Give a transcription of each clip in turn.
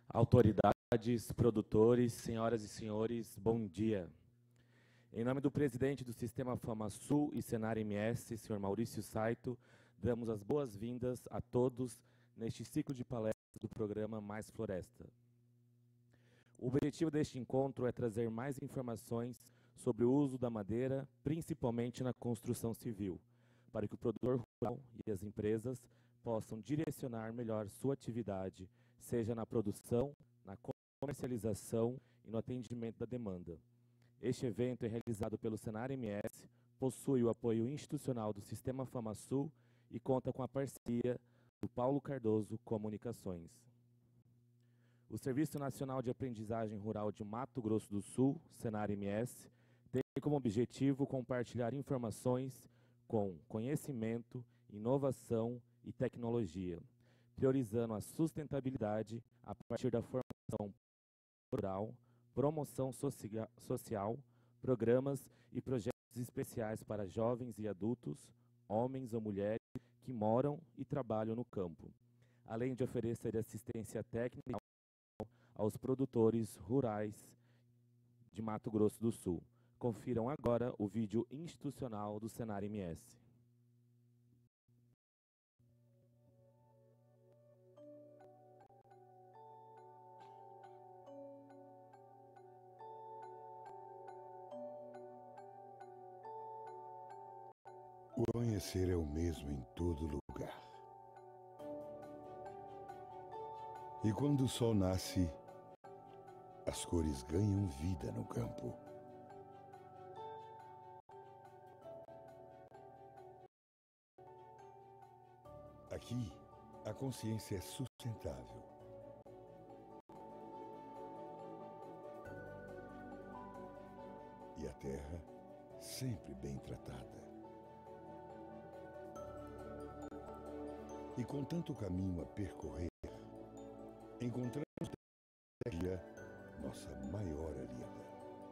Autoridades, produtores, senhoras e senhores, bom dia. Em nome do presidente do Sistema FamaSul e Senar MS, senhor Maurício Saito, damos as boas-vindas a todos neste ciclo de palestras do programa Mais Floresta. O objetivo deste encontro é trazer mais informações sobre o uso da madeira, principalmente na construção civil, para que o produtor rural e as empresas possam direcionar melhor sua atividade, seja na produção, na comercialização e no atendimento da demanda. Este evento é realizado pelo Senar MS, possui o apoio institucional do Sistema FamaSul e conta com a parceria do Paulo Cardoso Comunicações. O Serviço Nacional de Aprendizagem Rural de Mato Grosso do Sul, Senar MS, tem como objetivo compartilhar informações com conhecimento, inovação e tecnologia, priorizando a sustentabilidade a partir da formação rural, promoção social, programas e projetos especiais para jovens e adultos, homens ou mulheres que moram e trabalham no campo, além de oferecer assistência técnica aos produtores rurais de Mato Grosso do Sul. Confiram agora o vídeo institucional do Senar MS. O amanhecer é o mesmo em todo lugar. E quando o sol nasce, as cores ganham vida no campo. Aqui, a consciência é sustentável. E a terra sempre bem tratada. E com tanto caminho a percorrer, encontramos dia nossa maior aliada.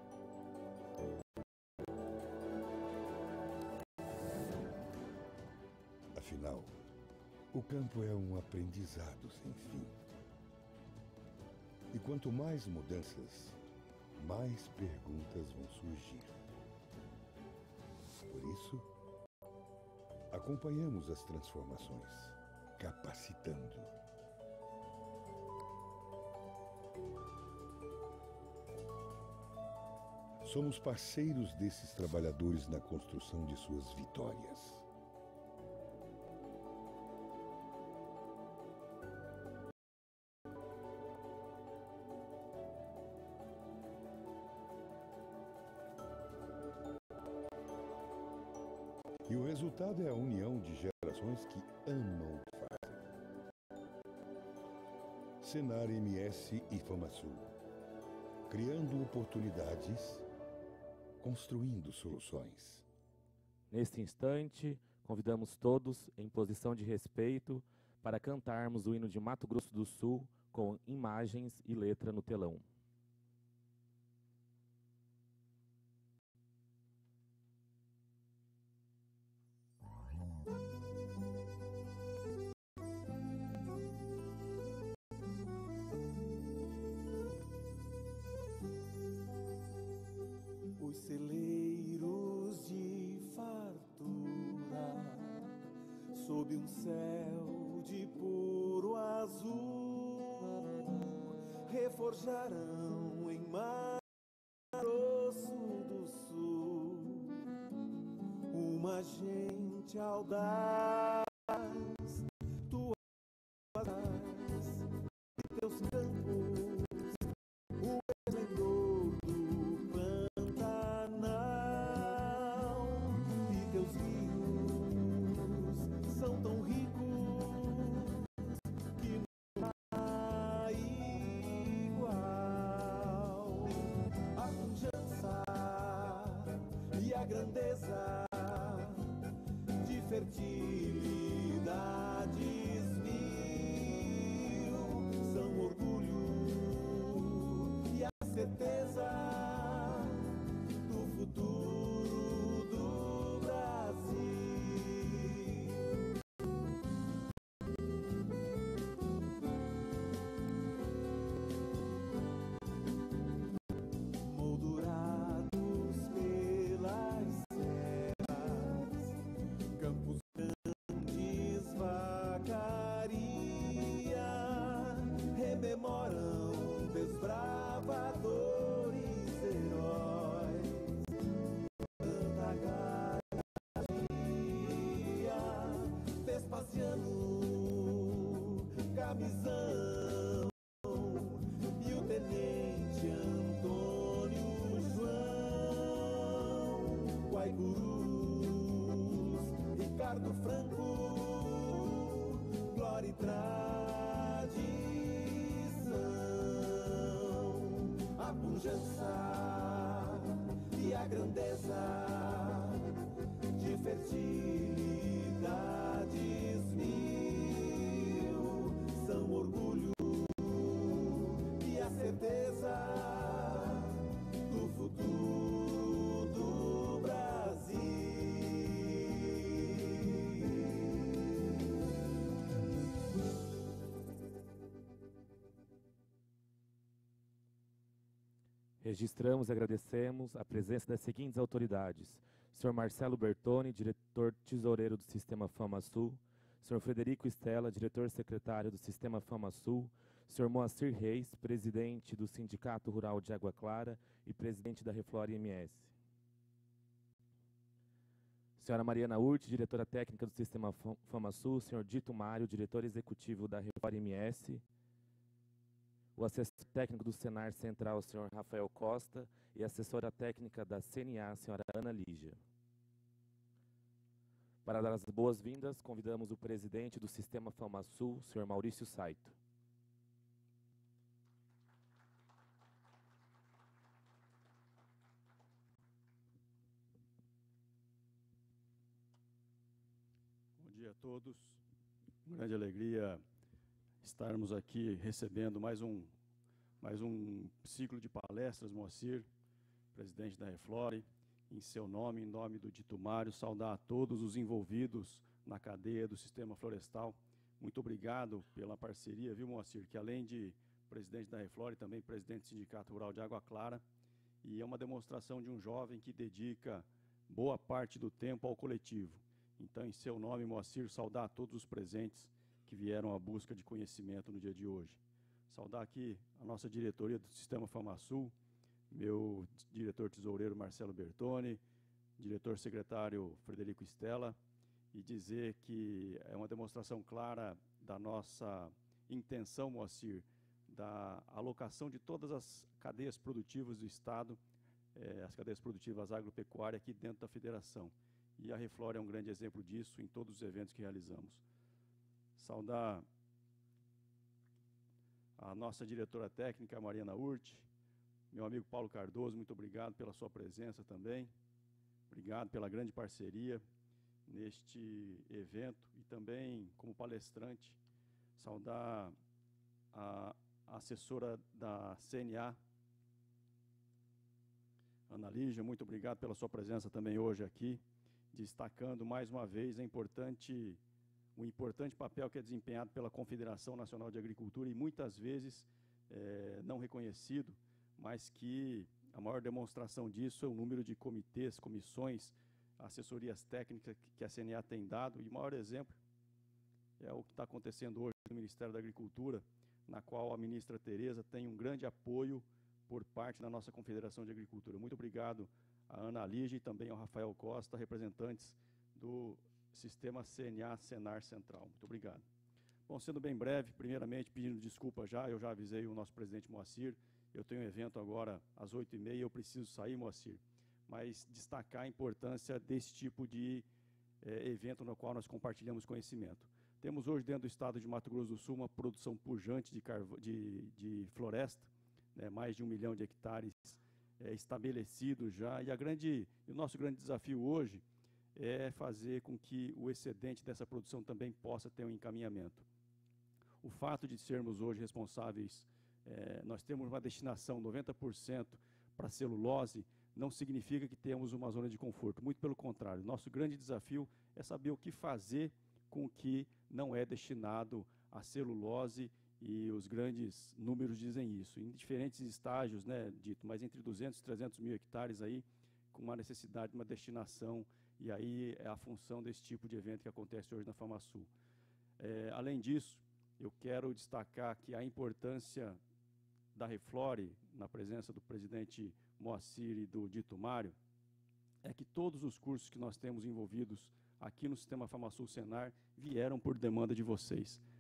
Afinal, o campo é um aprendizado sem fim. E quanto mais mudanças, mais perguntas vão surgir. Por isso, acompanhamos as transformações, capacitando. Somos parceiros desses trabalhadores na construção de suas vitórias. E o resultado é a união de gerações que amam o que fazem. Senar MS e FamaSul, criando oportunidades, construindo soluções. Neste instante, convidamos todos, em posição de respeito, para cantarmos o hino de Mato Grosso do Sul com imagens e letra no telão. Os celeiros de fartura, sob um céu de puro azul, reforjarão em Mato Grosso do Sul uma gente audaz, tuas e teus campos, o esplendor do Pantanal, e teus rios são tão ricos que não há igual. A pujança e a grandeza de fertilidades mil são orgulho e a certeza do futuro do Brasil. visão. E o tenente Antônio João Guaicurus, Ricardo Franco, glória e tradição, a pujança e a grandeza de fertilidades mil são orgulho e a certeza do futuro do Brasil. Registramos e agradecemos a presença das seguintes autoridades: Sr. Marcelo Bertoni, diretor tesoureiro do Sistema FamaSul; Sr. Frederico Stella, diretor-secretário do Sistema FamaSul; Sr. Moacir Reis, presidente do Sindicato Rural de Água Clara e presidente da Reflora MS; Sra. Mariana Urti, diretora técnica do Sistema FamaSul; Sr. Dito Mário, diretor executivo da Reflora MS; o assessor técnico do Senar Central, Sr. Rafael Costa, e a assessora técnica da CNA, Sra. Ana Lígia. Para dar as boas-vindas, convidamos o presidente do Sistema FamaSul, Sr. Maurício Saito. Bom dia a todos. Uma grande alegria estarmos aqui recebendo mais um ciclo de palestras, Moacir, presidente da Reflora. Em seu nome, em nome do Dito Mário, saudar a todos os envolvidos na cadeia do sistema florestal. Muito obrigado pela parceria, viu, Moacir, que além de presidente da Reflora, também presidente do Sindicato Rural de Água Clara, e é uma demonstração de um jovem que dedica boa parte do tempo ao coletivo. Então, em seu nome, Moacir, saudar a todos os presentes que vieram à busca de conhecimento no dia de hoje. Saudar aqui a nossa diretoria do Sistema FamaSul, meu diretor tesoureiro Marcelo Bertoni, diretor secretário Frederico Stella, e dizer que é uma demonstração clara da nossa intenção, Moacir, da alocação de todas as cadeias produtivas do Estado, as cadeias produtivas agropecuárias aqui dentro da federação. E a Reflora é um grande exemplo disso em todos os eventos que realizamos. Saudar a nossa diretora técnica, Mariana Urti, meu amigo Paulo Cardoso, muito obrigado pela sua presença também. Obrigado pela grande parceria neste evento e também, como palestrante, saudar a assessora da CNA, Ana Lígia, muito obrigado pela sua presença também hoje aqui, destacando mais uma vez o importante papel que é desempenhado pela Confederação Nacional de Agricultura e muitas vezes não reconhecido, mas que a maior demonstração disso é o número de comitês, comissões, assessorias técnicas que a CNA tem dado, e o maior exemplo é o que está acontecendo hoje no Ministério da Agricultura, na qual a ministra Tereza tem um grande apoio por parte da nossa Confederação de Agricultura. Muito obrigado a Ana Lígia e também ao Rafael Costa, representantes do Sistema CNA Senar Central. Muito obrigado. Bom, sendo bem breve, primeiramente pedindo desculpa eu já avisei o nosso presidente Moacir, eu tenho um evento agora às 8h30, eu preciso sair, Moacir, mas destacar a importância desse tipo de evento no qual nós compartilhamos conhecimento. Temos hoje dentro do estado de Mato Grosso do Sul uma produção pujante de floresta, né, mais de 1 milhão de hectares estabelecidos já, e o nosso grande desafio hoje é fazer com que o excedente dessa produção também possa ter um encaminhamento. O fato de sermos hoje responsáveis, nós temos uma destinação 90% para celulose, não significa que temos uma zona de conforto, muito pelo contrário. Nosso grande desafio é saber o que fazer com o que não é destinado à celulose, e os grandes números dizem isso. Em diferentes estágios, né, Dito, mas entre 200 e 300 mil hectares aí, com uma necessidade de uma destinação, e aí é a função desse tipo de evento que acontece hoje na FamaSul. Além disso, eu quero destacar que a importância da Reflora, na presença do presidente Moacir e do Dito Mário, é que todos os cursos que nós temos envolvidos aqui no Sistema FamaSul Senar vieram por demanda de vocês.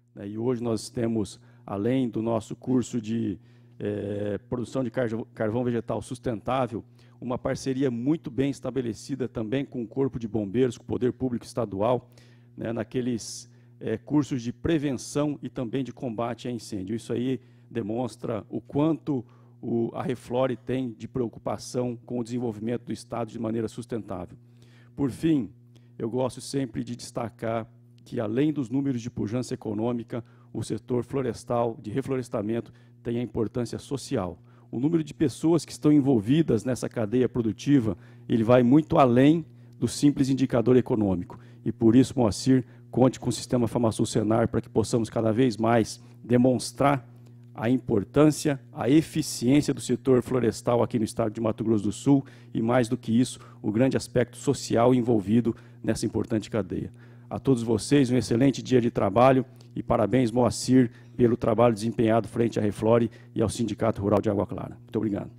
né? E hoje nós temos, além do nosso curso de produção de carvão vegetal sustentável, uma parceria muito bem estabelecida também com o Corpo de Bombeiros, com o Poder Público Estadual, né, naqueles cursos de prevenção e também de combate a incêndio. Isso aí demonstra o quanto a Reflore tem de preocupação com o desenvolvimento do Estado de maneira sustentável. Por fim, eu gosto sempre de destacar que, além dos números de pujança econômica, o setor florestal, de reflorestamento, tem a importância social. O número de pessoas que estão envolvidas nessa cadeia produtiva, ele vai muito além do simples indicador econômico. E por isso, Moacir, conte com o Sistema FamaSul Senar para que possamos cada vez mais demonstrar a importância, a eficiência do setor florestal aqui no estado de Mato Grosso do Sul e, mais do que isso, o grande aspecto social envolvido nessa importante cadeia. A todos vocês, um excelente dia de trabalho e parabéns, Moacir, pelo trabalho desempenhado frente à Reflore e ao Sindicato Rural de Água Clara. Muito obrigado.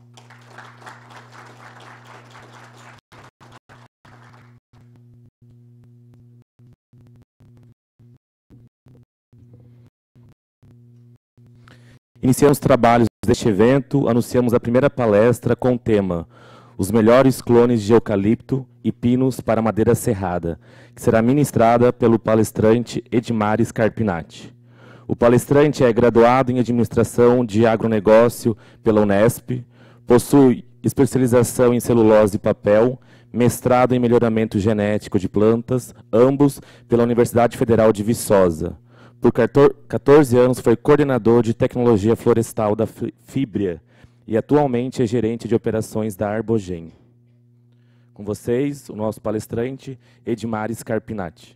Iniciamos os trabalhos deste evento, anunciamos a primeira palestra com o tema Os melhores clones de eucalipto e pinos para madeira serrada, que será ministrada pelo palestrante Edmar Scarpinati. O palestrante é graduado em Administração de Agronegócio pela Unesp, possui especialização em celulose e papel, mestrado em Melhoramento Genético de Plantas, ambos pela Universidade Federal de Viçosa. Por 14 anos foi coordenador de tecnologia florestal da Fibria e atualmente é gerente de operações da Arbogen. Com vocês, o nosso palestrante, Edmar Scarpinati.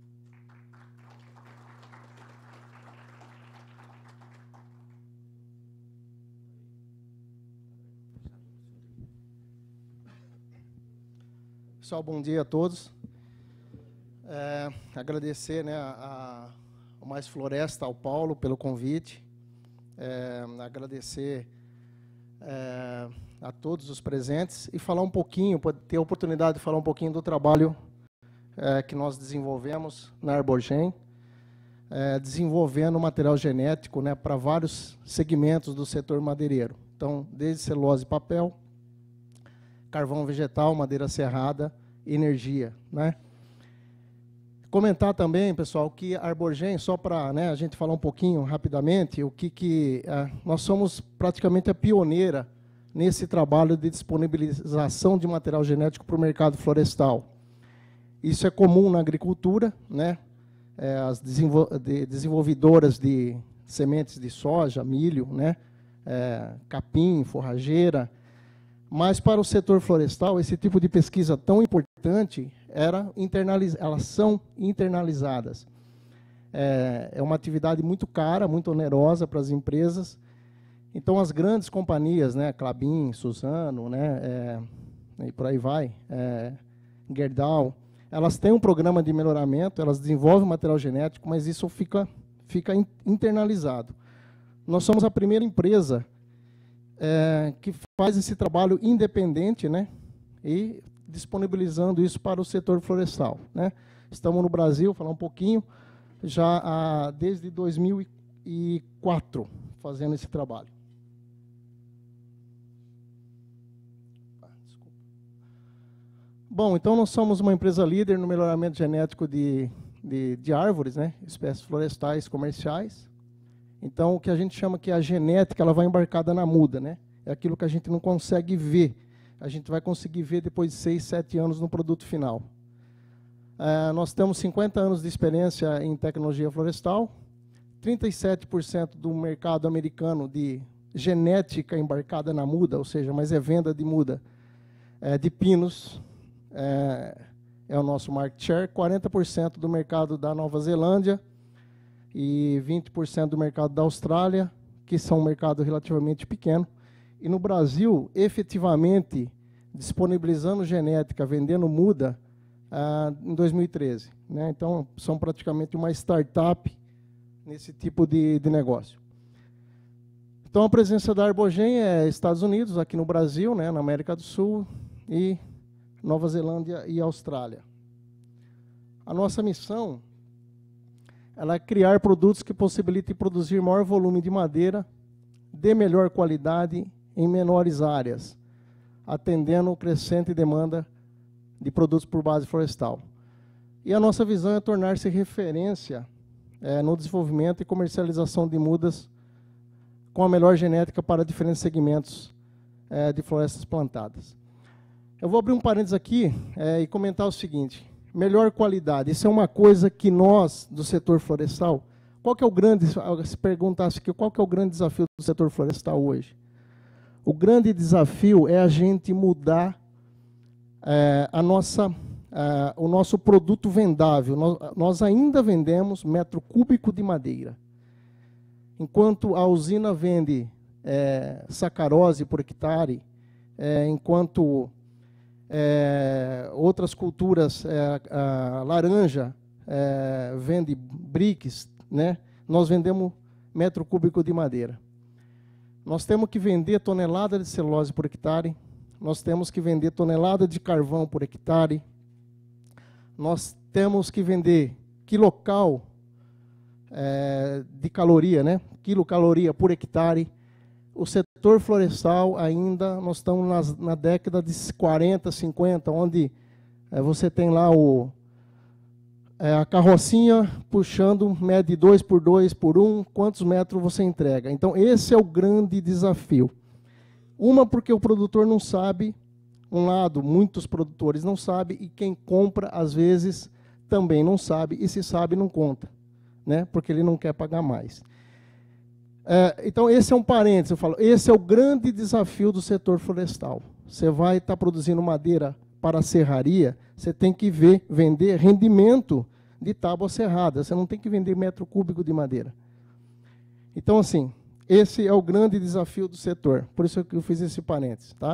Pessoal, bom dia a todos. Agradecer, né, ao Mais Floresta, ao Paulo, pelo convite. Agradecer a todos os presentes e falar um pouquinho, ter a oportunidade de falar um pouquinho do trabalho que nós desenvolvemos na Arbogen, desenvolvendo material genético, né, para vários segmentos do setor madeireiro. Então, desde celulose e papel, carvão vegetal, madeira serrada, energia, né? Comentar também, pessoal, que a Arbogen, só para, né, a gente falar um pouquinho rapidamente, nós somos praticamente a pioneira nesse trabalho de disponibilização de material genético para o mercado florestal. Isso é comum na agricultura, né? As desenvolvedoras de sementes de soja, milho, né? Capim, forrageira. Mas para o setor florestal, esse tipo de pesquisa tão importante, elas são internalizadas. É uma atividade muito cara, muito onerosa para as empresas. Então, as grandes companhias, né, Klabin, Suzano, né, e por aí vai, Gerdau, elas têm um programa de melhoramento, elas desenvolvem material genético, mas isso fica internalizado. Nós somos a primeira empresa que faz esse trabalho independente, né, e disponibilizando isso para o setor florestal, né. Estamos no Brasil, falar um pouquinho, já desde 2004, fazendo esse trabalho. Bom, então nós somos uma empresa líder no melhoramento genético de árvores, né, espécies florestais comerciais. Então, o que a gente chama que a genética, ela vai embarcada na muda, né? É aquilo que a gente não consegue ver. A gente vai conseguir ver depois de 6, 7 anos no produto final. Nós temos 50 anos de experiência em tecnologia florestal, 37% do mercado americano de genética embarcada na muda, ou seja, mas é venda de muda, de pinos, é o nosso market share, 40% do mercado da Nova Zelândia e 20% do mercado da Austrália, que são um mercado relativamente pequeno. E no Brasil, efetivamente, disponibilizando genética, vendendo muda, em 2013. Né? Então, são praticamente uma startup nesse tipo de negócio. Então, a presença da Arbogen é Estados Unidos, aqui no Brasil, né, na América do Sul, e Nova Zelândia e Austrália. A nossa missão ela é criar produtos que possibilitem produzir maior volume de madeira de melhor qualidade em menores áreas, atendendo crescente demanda de produtos por base florestal. E a nossa visão é tornar-se referência no desenvolvimento e comercialização de mudas com a melhor genética para diferentes segmentos de florestas plantadas. Eu vou abrir um parênteses aqui e comentar o seguinte: melhor qualidade. Isso é uma coisa que nós, do setor florestal, qual que é o grande, se perguntasse aqui, qual que é o grande desafio do setor florestal hoje? O grande desafio é a gente mudar o nosso produto vendável. Nós ainda vendemos metro cúbico de madeira. Enquanto a usina vende sacarose por hectare, enquanto outras culturas, a laranja vende bricks, né? Nós vendemos metro cúbico de madeira. Nós temos que vender tonelada de celulose por hectare, nós temos que vender tonelada de carvão por hectare, nós temos que vender quilocal de caloria, né? Quilocaloria por hectare. O setor florestal ainda, nós estamos na década de 40, 50, onde você tem lá a carrocinha puxando, mede 2 por 2 por 1, quantos metros você entrega. Então, esse é o grande desafio. Uma, porque o produtor não sabe, um lado, muitos produtores não sabem, e quem compra, às vezes, também não sabe, e se sabe, não conta, né? Porque ele não quer pagar mais. Então, esse é um parênteses, eu falo, esse é o grande desafio do setor florestal. Você vai estar produzindo madeira para a serraria, você tem que vender rendimento de tábua serrada, você não tem que vender metro cúbico de madeira. Então, assim, esse é o grande desafio do setor, por isso que eu fiz esse parênteses, tá?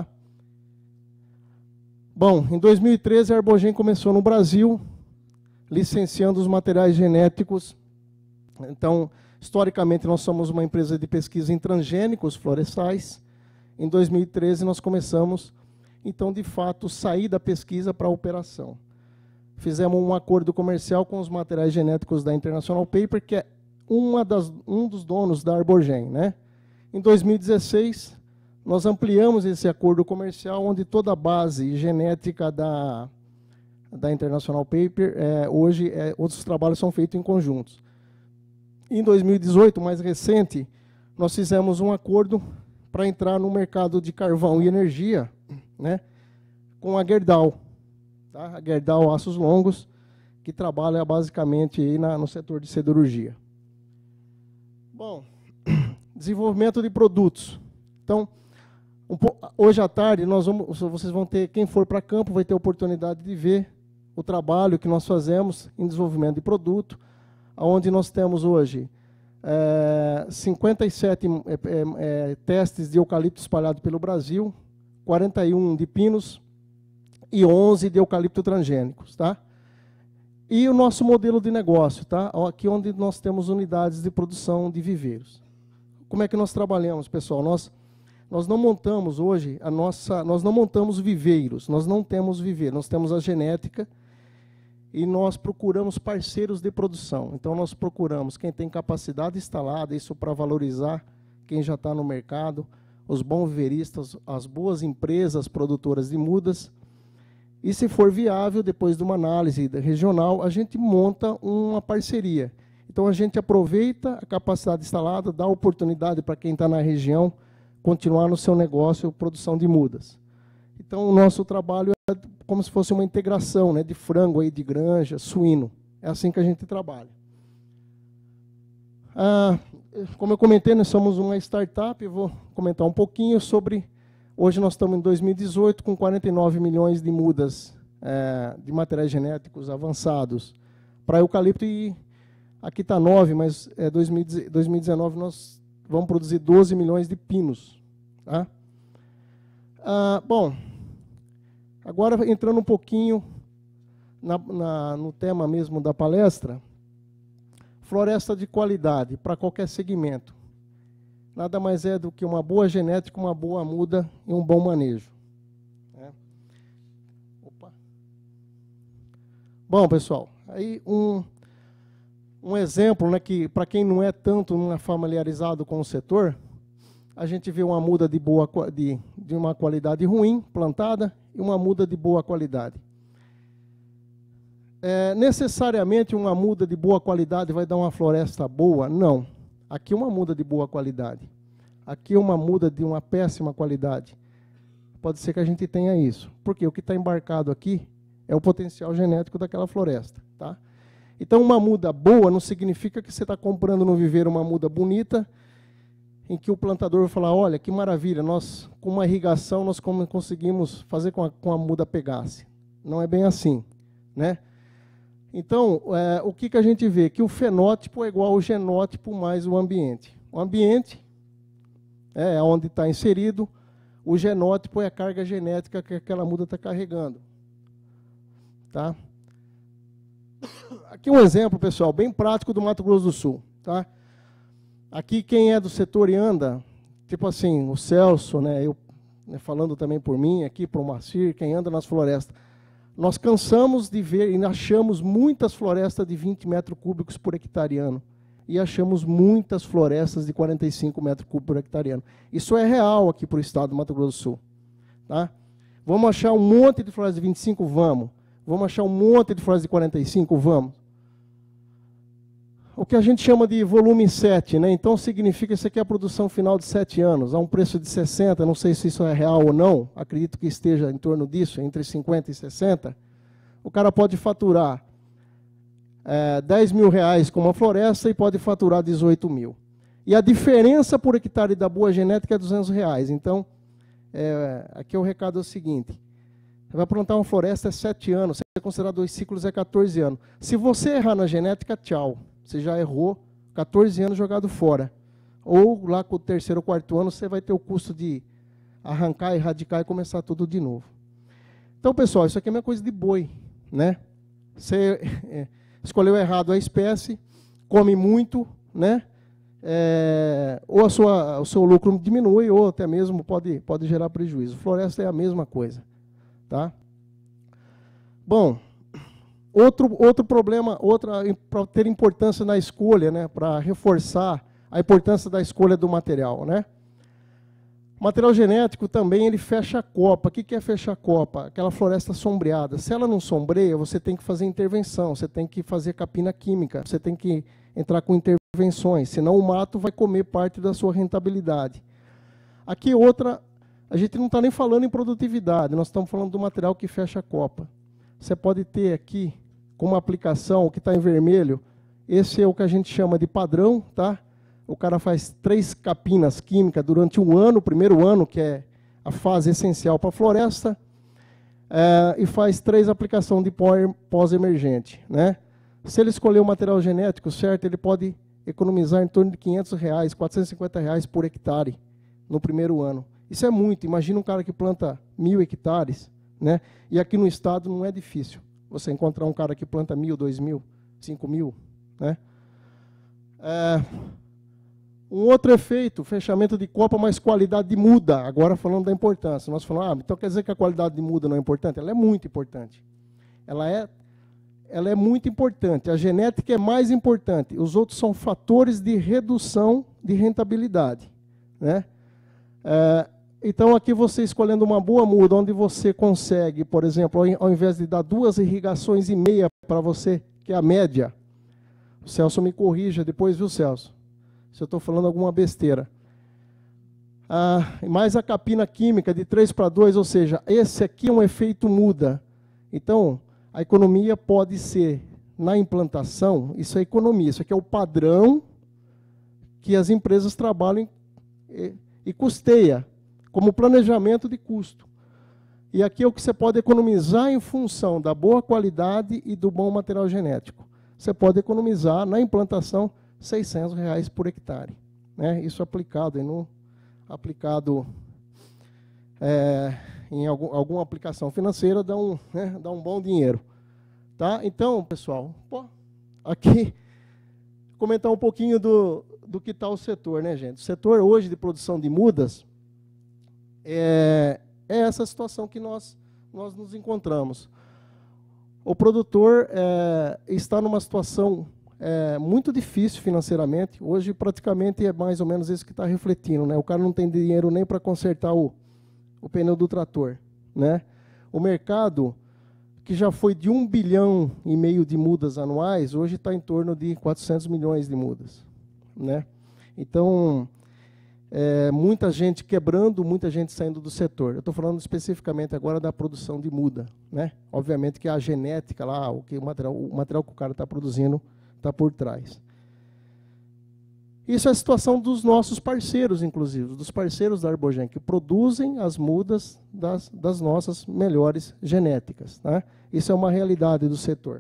Bom, em 2013 a Arbogen começou no Brasil, licenciando os materiais genéticos. Então, historicamente, nós somos uma empresa de pesquisa em transgênicos florestais. Em 2013, nós começamos, então, de fato, sair da pesquisa para a operação. Fizemos um acordo comercial com os materiais genéticos da International Paper, que é um dos donos da Arbogen, né? Em 2016, nós ampliamos esse acordo comercial, onde toda a base genética da International Paper, hoje, outros trabalhos são feitos em conjuntos. Em 2018, mais recente, nós fizemos um acordo para entrar no mercado de carvão e energia, né, com a Gerdau, tá? A Gerdau Aços Longos, que trabalha basicamente aí no setor de siderurgia. Bom, desenvolvimento de produtos. Então, hoje à tarde, vocês vão ter, quem for para campo vai ter a oportunidade de ver o trabalho que nós fazemos em desenvolvimento de produto, onde nós temos hoje 57 testes de eucalipto espalhados pelo Brasil, 41 de pinos e 11 de eucalipto transgênicos, tá? E o nosso modelo de negócio, tá? Aqui onde nós temos unidades de produção de viveiros. Como é que nós trabalhamos, pessoal? Nós não montamos hoje nós não montamos viveiros, nós não temos viveiro, nós temos a genética. E nós procuramos parceiros de produção. Então, nós procuramos quem tem capacidade instalada, isso para valorizar quem já está no mercado, os bons viveiristas, as boas empresas produtoras de mudas. E, se for viável, depois de uma análise regional, a gente monta uma parceria. Então, a gente aproveita a capacidade instalada, dá oportunidade para quem está na região continuar no seu negócio, produção de mudas. Então, o nosso trabalho é como se fosse uma integração, né, de frango, aí, de granja, suíno. É assim que a gente trabalha. Como eu comentei, nós somos uma startup. Eu vou comentar um pouquinho sobre... Hoje nós estamos em 2018 com 49 milhões de mudas de materiais genéticos avançados para eucalipto. E aqui está 9, mas 2019 nós vamos produzir 12 milhões de pinos. Tá? Bom... Agora, entrando um pouquinho no tema mesmo da palestra, floresta de qualidade para qualquer segmento. Nada mais é do que uma boa genética, uma boa muda e um bom manejo. Opa. Bom, pessoal, aí Um exemplo, né, que para quem não é tanto familiarizado com o setor, a gente vê uma muda de uma qualidade ruim, plantada, e uma muda de boa qualidade. Necessariamente uma muda de boa qualidade vai dar uma floresta boa? Não. Aqui uma muda de boa qualidade. Aqui uma muda de uma péssima qualidade. Pode ser que a gente tenha isso. Porque o que está embarcado aqui é o potencial genético daquela floresta. Tá? Então, uma muda boa não significa que você está comprando no viveiro uma muda bonita, em que o plantador vai falar, olha, que maravilha, nós, com uma irrigação, nós conseguimos fazer com a muda pegasse. Não é bem assim, né? Então, o que a gente vê? Que o fenótipo é igual ao genótipo mais o ambiente. O ambiente é onde está inserido, o genótipo é a carga genética que aquela muda está carregando. Tá? Aqui um exemplo, pessoal, bem prático do Mato Grosso do Sul. Tá? Aqui, quem é do setor e anda, tipo assim, o Celso, né, eu falando também por mim, aqui para o Macir, quem anda nas florestas, nós cansamos de ver e achamos muitas florestas de 20 metros cúbicos por hectare ano. E achamos muitas florestas de 45 metros cúbicos por hectare ano. Isso é real aqui para o estado do Mato Grosso do Sul. Tá? Vamos achar um monte de florestas de 25? Vamos. Vamos achar um monte de florestas de 45? Vamos. O que a gente chama de volume 7, né? Então significa que isso aqui é a produção final de 7 anos, a um preço de 60, não sei se isso é real ou não, acredito que esteja em torno disso, entre 50 e 60. O cara pode faturar 10 mil reais com uma floresta e pode faturar 18 mil. E a diferença por hectare da boa genética é 200 reais. Então, aqui o recado é o seguinte, você vai plantar uma floresta 7 anos, você vai considerar 2 ciclos 14 anos. Se você errar na genética, tchau. Você já errou 14 anos jogado fora. Ou lá com o 3º ou 4º ano, você vai ter o custo de arrancar, erradicar e começar tudo de novo. Então, pessoal, isso aqui é uma coisa de boi, né? Você escolheu errado a espécie, come muito, né? Ou o seu lucro diminui, ou até mesmo pode gerar prejuízo. Floresta é a mesma coisa. Tá? Bom, outro problema, para ter importância na escolha, né, para reforçar a importância da escolha do material. Né? O material genético também ele fecha a copa. O que é fechar a copa? Aquela floresta sombreada. Se ela não sombreia, você tem que fazer intervenção, você tem que fazer capina química, você tem que entrar com intervenções, senão o mato vai comer parte da sua rentabilidade. Aqui a gente não está nem falando em produtividade, nós estamos falando do material que fecha a copa. Você pode ter aqui, como aplicação, o que está em vermelho, esse é o que a gente chama de padrão, tá? O cara faz 3 capinas químicas durante um ano, o primeiro ano, que é a fase essencial para a floresta, e faz 3 aplicações de pós-emergente. Né? Se ele escolher o material genético certo, ele pode economizar em torno de R$500, R$450 por hectare no primeiro ano. Isso é muito. Imagina um cara que planta 1.000 hectares, né? E aqui no estado não é difícil você encontrar um cara que planta 1.000, 2.000, 5.000. Né? Um outro efeito, fechamento de copa, mas qualidade de muda. Agora falando da importância. Nós falamos, então quer dizer que a qualidade de muda não é importante? Ela é muito importante. Ela é muito importante. A genética é mais importante. Os outros são fatores de redução de rentabilidade. Né? Então, aqui você escolhendo uma boa muda, onde você consegue, por exemplo, ao invés de dar 2 irrigações e meia para você, que é a média, o Celso me corrija depois, viu, Celso? Se eu estou falando alguma besteira. Mais a capina química de 3 para 2, ou seja, esse aqui é um efeito muda. Então, a economia pode ser, na implantação, isso é economia, isso aqui é o padrão que as empresas trabalham e custeia, como planejamento de custo. E aqui é o que você pode economizar em função da boa qualidade e do bom material genético. Você pode economizar na implantação R$600 por hectare. Né? Isso aplicado em alguma aplicação financeira dá um bom dinheiro. Tá? Então, pessoal, aqui comentar um pouquinho do que está o setor, né, gente? O setor hoje de produção de mudas é essa situação que nós nos encontramos. O produtor está numa situação é muito difícil financeiramente. Hoje, praticamente, é mais ou menos isso que está refletindo, né? O cara não tem dinheiro nem para consertar o pneu do trator, né? O mercado, que já foi de 1,5 bilhão de mudas anuais, hoje está em torno de 400 milhões de mudas, né? Então, muita gente quebrando, muita gente saindo do setor. Eu estou falando especificamente agora da produção de muda, né? Obviamente que a genética lá, o material que o cara está produzindo está por trás. Isso é a situação dos nossos parceiros, inclusive, dos parceiros da Arbogen, que produzem as mudas das nossas melhores genéticas, né? Isso é uma realidade do setor.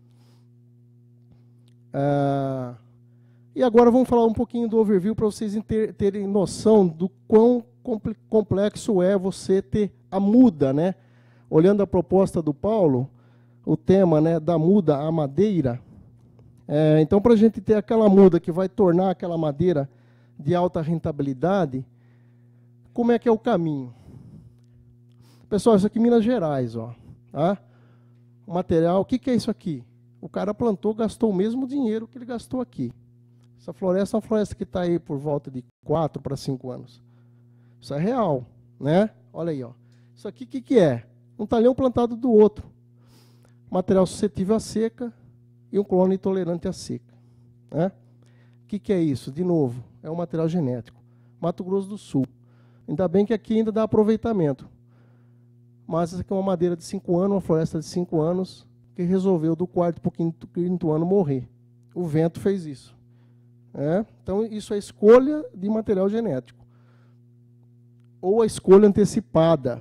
E agora vamos falar um pouquinho do overview para vocês terem noção do quão complexo é você ter a muda, né? Olhando a proposta do Paulo, o tema, né, da muda à madeira. Então, para a gente ter aquela muda que vai tornar aquela madeira de alta rentabilidade, como é que é o caminho? Pessoal, isso aqui é Minas Gerais, ó, tá? O material, o que é isso aqui? O cara plantou, gastou o mesmo dinheiro que ele gastou aqui. Essa floresta é uma floresta que está aí por volta de 4 para 5 anos. Isso é real, né? Olha aí, ó. Isso aqui, o que é? Um talhão plantado do outro. Material suscetível à seca e um clone intolerante à seca, né? O que é isso? De novo, é um material genético. Mato Grosso do Sul. Ainda bem que aqui ainda dá aproveitamento. Mas essa aqui é uma madeira de 5 anos, uma floresta de 5 anos, que resolveu do 4º para o 5º ano morrer. O vento fez isso. Então, isso é escolha de material genético. Ou a escolha antecipada.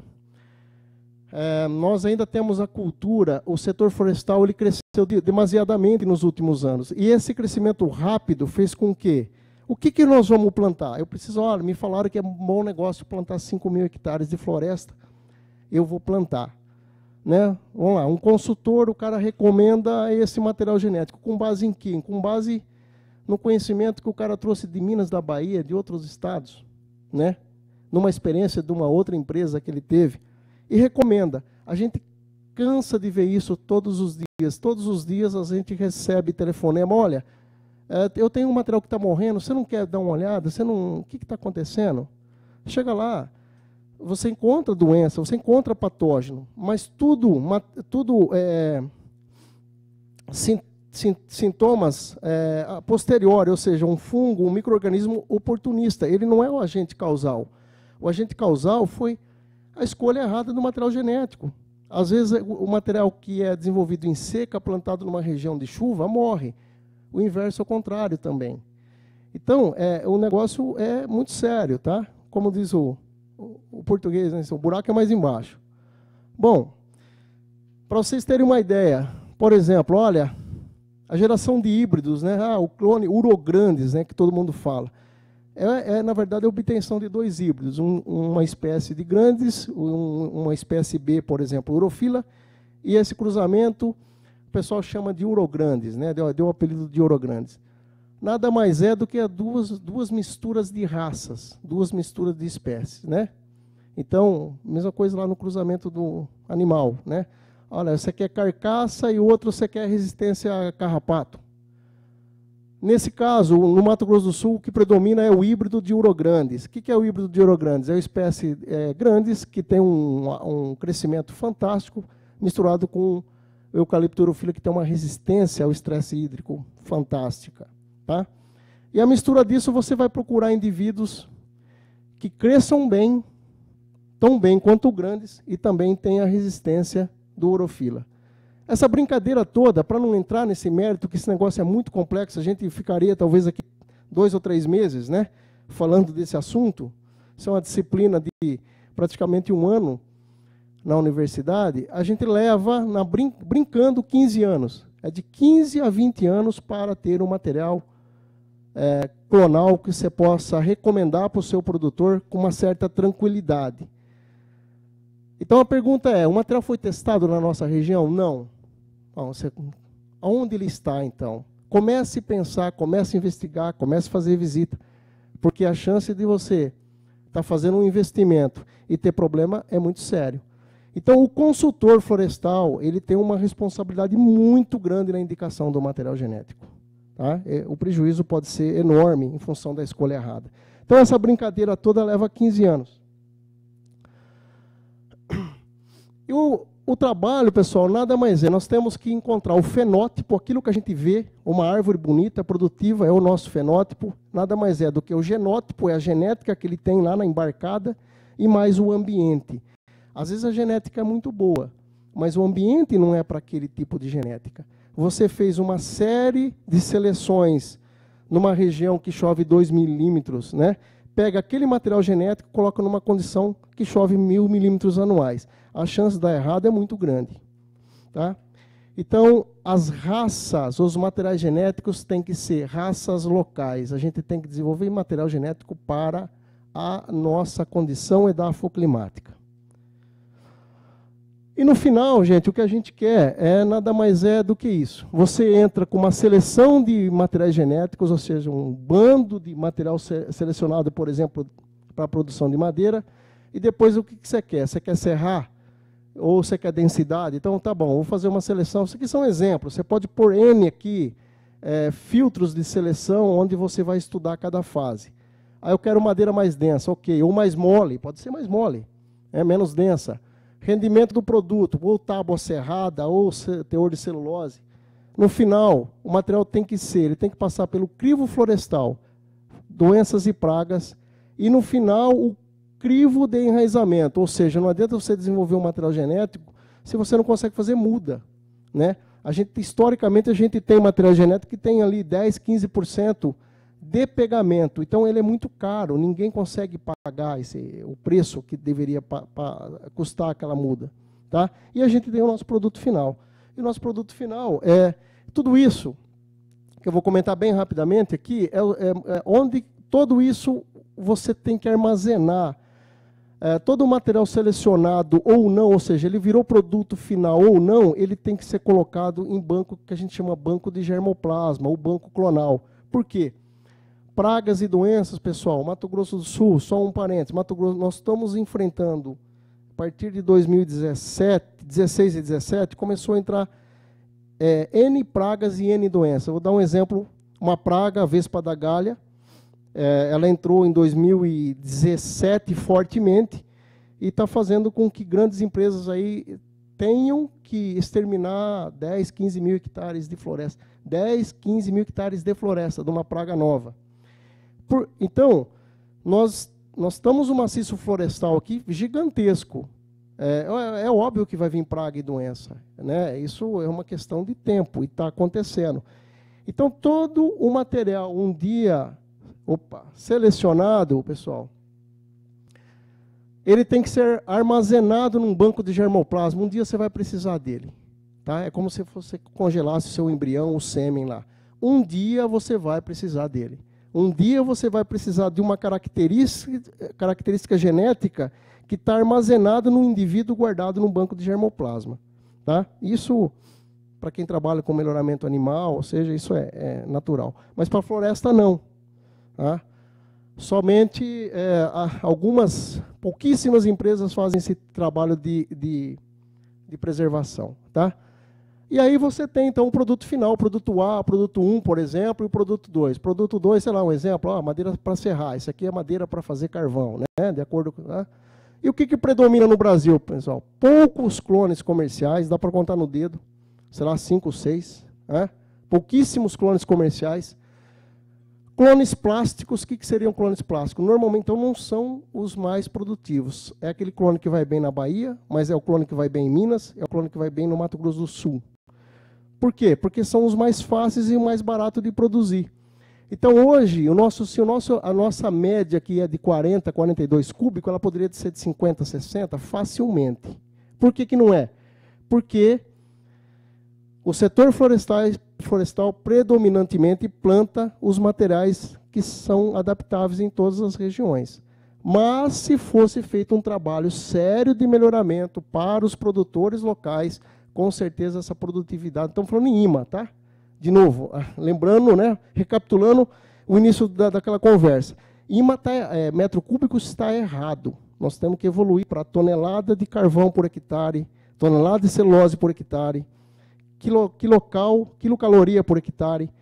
Nós ainda temos a cultura, o setor florestal ele cresceu demasiadamente nos últimos anos. E esse crescimento rápido fez com que... O que nós vamos plantar? Eu preciso, olha, me falaram que é um bom negócio plantar 5.000 hectares de floresta. Eu vou plantar. Né? Vamos lá, um consultor, o cara recomenda esse material genético. Com base em quê? Com base no conhecimento que o cara trouxe de Minas, da Bahia, de outros estados, né? Numa experiência de uma outra empresa que ele teve. E recomenda. A gente cansa de ver isso todos os dias. Todos os dias a gente recebe telefonema. Olha, eu tenho um material que está morrendo, você não quer dar uma olhada? O que está acontecendo? Chega lá, você encontra doença, você encontra patógeno, mas tudo sintomas a posteriori, ou seja, um fungo, um micro-organismo oportunista. Ele não é o agente causal. O agente causal foi a escolha errada do material genético. Às vezes, o material que é desenvolvido em seca, plantado numa região de chuva, morre. O inverso é o contrário também. Então, o negócio é muito sério, tá? Como diz o português, né? O buraco é mais embaixo. Bom, para vocês terem uma ideia, por exemplo, olha, a geração de híbridos, né? O clone urograndes, né? Que todo mundo fala. Na verdade, a obtenção de 2 híbridos, uma espécie de grandes, uma espécie B, por exemplo, urofila, e esse cruzamento o pessoal chama de urograndes, né? Deu o apelido de urograndes. Nada mais é do que duas misturas de raças, 2 misturas de espécies, né? Então, mesma coisa lá no cruzamento do animal, né? Olha, você quer carcaça e o outro você quer resistência a carrapato. Nesse caso, no Mato Grosso do Sul, o que predomina é o híbrido de urograndes. O que é o híbrido de urograndes? É uma espécie grandes que tem um crescimento fantástico, misturado com o eucalipto urofila, que tem uma resistência ao estresse hídrico fantástica. Tá? E a mistura disso, você vai procurar indivíduos que cresçam bem, tão bem quanto grandes, e também tem a resistência do urofila. Essa brincadeira toda, para não entrar nesse mérito, que esse negócio é muito complexo, a gente ficaria talvez aqui 2 ou 3 meses, né, falando desse assunto. Isso é uma disciplina de praticamente 1 ano na universidade. A gente leva, brincando, 15 anos. É de 15 a 20 anos para ter um material clonal que você possa recomendar para o seu produtor com uma certa tranquilidade. Então a pergunta é, o material foi testado na nossa região? Não. Bom, onde ele está, então? Comece a pensar, comece a investigar, comece a fazer visita, porque a chance de você estar fazendo um investimento e ter problema é muito sério. Então, o consultor florestal ele tem uma responsabilidade muito grande na indicação do material genético. Tá? O prejuízo pode ser enorme em função da escolha errada. Então, essa brincadeira toda leva 15 anos. E o trabalho, pessoal, nada mais é. Nós temos que encontrar o fenótipo, aquilo que a gente vê, uma árvore bonita, produtiva, é o nosso fenótipo. Nada mais é do que o genótipo, é a genética que ele tem lá na embarcada, e mais o ambiente. Às vezes a genética é muito boa, mas o ambiente não é para aquele tipo de genética. Você fez uma série de seleções numa região que chove 2 milímetros, né? Pega aquele material genético e coloca numa condição que chove 1000 milímetros anuais. A chance de dar errado é muito grande. Tá? Então, as raças, os materiais genéticos têm que ser raças locais. A gente tem que desenvolver material genético para a nossa condição edafoclimática. E no final, gente, o que a gente quer nada mais é do que isso. Você entra com uma seleção de materiais genéticos, ou seja, um bando de material selecionado, por exemplo, para a produção de madeira, e depois o que você quer? Você quer serrar? Ou você quer densidade? Então, tá bom, vou fazer uma seleção. Isso aqui são exemplos. Você pode pôr N aqui, filtros de seleção, onde você vai estudar cada fase. Aí eu quero madeira mais densa, ok. Ou mais mole, pode ser mais mole, menos densa. Rendimento do produto, ou tábua serrada, ou teor de celulose. No final, o material tem que passar pelo crivo florestal, doenças e pragas, e no final, o crivo de enraizamento. Ou seja, não adianta você desenvolver um material genético se você não consegue fazer muda. Né? Historicamente, a gente tem material genético que tem ali 10%, 15% de pegamento. Então, ele é muito caro, ninguém consegue pagar o preço que deveria custar aquela muda. Tá? E a gente tem o nosso produto final. E o nosso produto final é tudo isso, que eu vou comentar bem rapidamente aqui, onde tudo isso você tem que armazenar. Todo o material selecionado ou não, ou seja, ele virou produto final ou não, ele tem que ser colocado em banco que a gente chama banco de germoplasma, ou banco clonal. Por quê? Pragas e doenças, pessoal, Mato Grosso do Sul, só um parênteses, Mato Grosso, nós estamos enfrentando, a partir de 2016 e 2017, começou a entrar N pragas e N doenças. Eu vou dar um exemplo, uma praga, a Vespa da Galha, ela entrou em 2017 fortemente e está fazendo com que grandes empresas aí tenham que exterminar 10, 15 mil hectares de floresta. 10, 15 mil hectares de floresta, de uma praga nova. Então, nós estamos um maciço florestal aqui gigantesco. É óbvio que vai vir praga e doença. Né? Isso é uma questão de tempo e está acontecendo. Então, todo o material, um dia selecionado, pessoal, ele tem que ser armazenado num banco de germoplasma. Um dia você vai precisar dele. Tá? É como se você congelasse o seu embrião, o sêmen lá. Um dia você vai precisar dele. Um dia você vai precisar de uma característica genética que está armazenada num indivíduo guardado num banco de germoplasma. Tá? Isso, para quem trabalha com melhoramento animal, ou seja, isso é natural. Mas para a floresta, não. Tá? Somente pouquíssimas empresas fazem esse trabalho de preservação. Tá? E aí você tem, então, o produto final, o produto A, o produto 1, por exemplo, e o produto 2. Produto 2, sei lá, um exemplo, madeira para serrar. Isso aqui é madeira para fazer carvão, né? De acordo com... Né? E o que predomina no Brasil, pessoal? Poucos clones comerciais, dá para contar no dedo, sei lá, 5 ou 6. Né? Pouquíssimos clones comerciais. Clones plásticos, o que seriam clones plásticos? Normalmente, então, não são os mais produtivos. É aquele clone que vai bem na Bahia, mas é o clone que vai bem em Minas, é o clone que vai bem no Mato Grosso do Sul. Por quê? Porque são os mais fáceis e o mais barato de produzir. Então, hoje, a nossa média, que é de 40, 42 cúbicos, ela poderia ser de 50, 60 facilmente. Por que não é? Porque o setor florestal predominantemente planta os materiais que são adaptáveis em todas as regiões. Mas, se fosse feito um trabalho sério de melhoramento para os produtores locais, com certeza essa produtividade... Estamos falando em IMA, tá? De novo, lembrando, né, recapitulando o início daquela conversa. IMA, metro cúbico, está errado. Nós temos que evoluir para tonelada de carvão por hectare, tonelada de celulose por hectare, quilocaloria por hectare,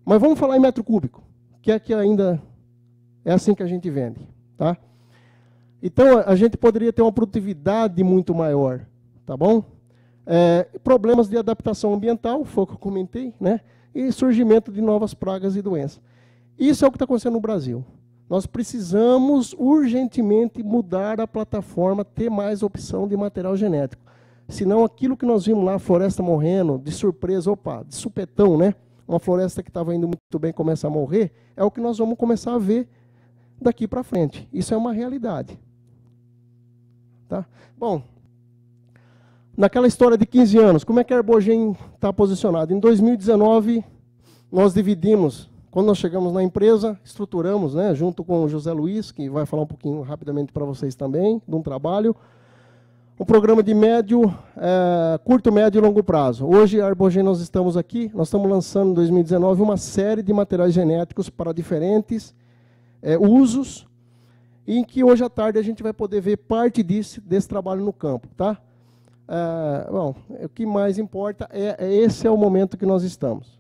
Mas vamos falar em metro cúbico, que é que ainda é assim que a gente vende. Tá? Então, a gente poderia ter uma produtividade muito maior. Tá bom? Problemas de adaptação ambiental, foi o que eu comentei, né? E surgimento de novas pragas e doenças. Isso é o que está acontecendo no Brasil. Nós precisamos urgentemente mudar a plataforma, ter mais opção de material genético. Senão aquilo que nós vimos lá, floresta morrendo, de surpresa, de supetão, né? Uma floresta que estava indo muito bem começa a morrer, é o que nós vamos começar a ver daqui para frente. Isso é uma realidade. Tá? Bom, naquela história de 15 anos, como é que a Herbogen está posicionada? Em 2019, nós dividimos. Quando nós chegamos na empresa, estruturamos, né, junto com o José Luiz, que vai falar um pouquinho rapidamente para vocês também, de um trabalho, um programa de curto, médio e longo prazo. Hoje, a Herbogen, nós estamos aqui, nós estamos lançando em 2019 uma série de materiais genéticos para diferentes usos, em que hoje à tarde a gente vai poder ver parte desse trabalho no campo. Tá? Bom, o que mais importa esse é o momento que nós estamos.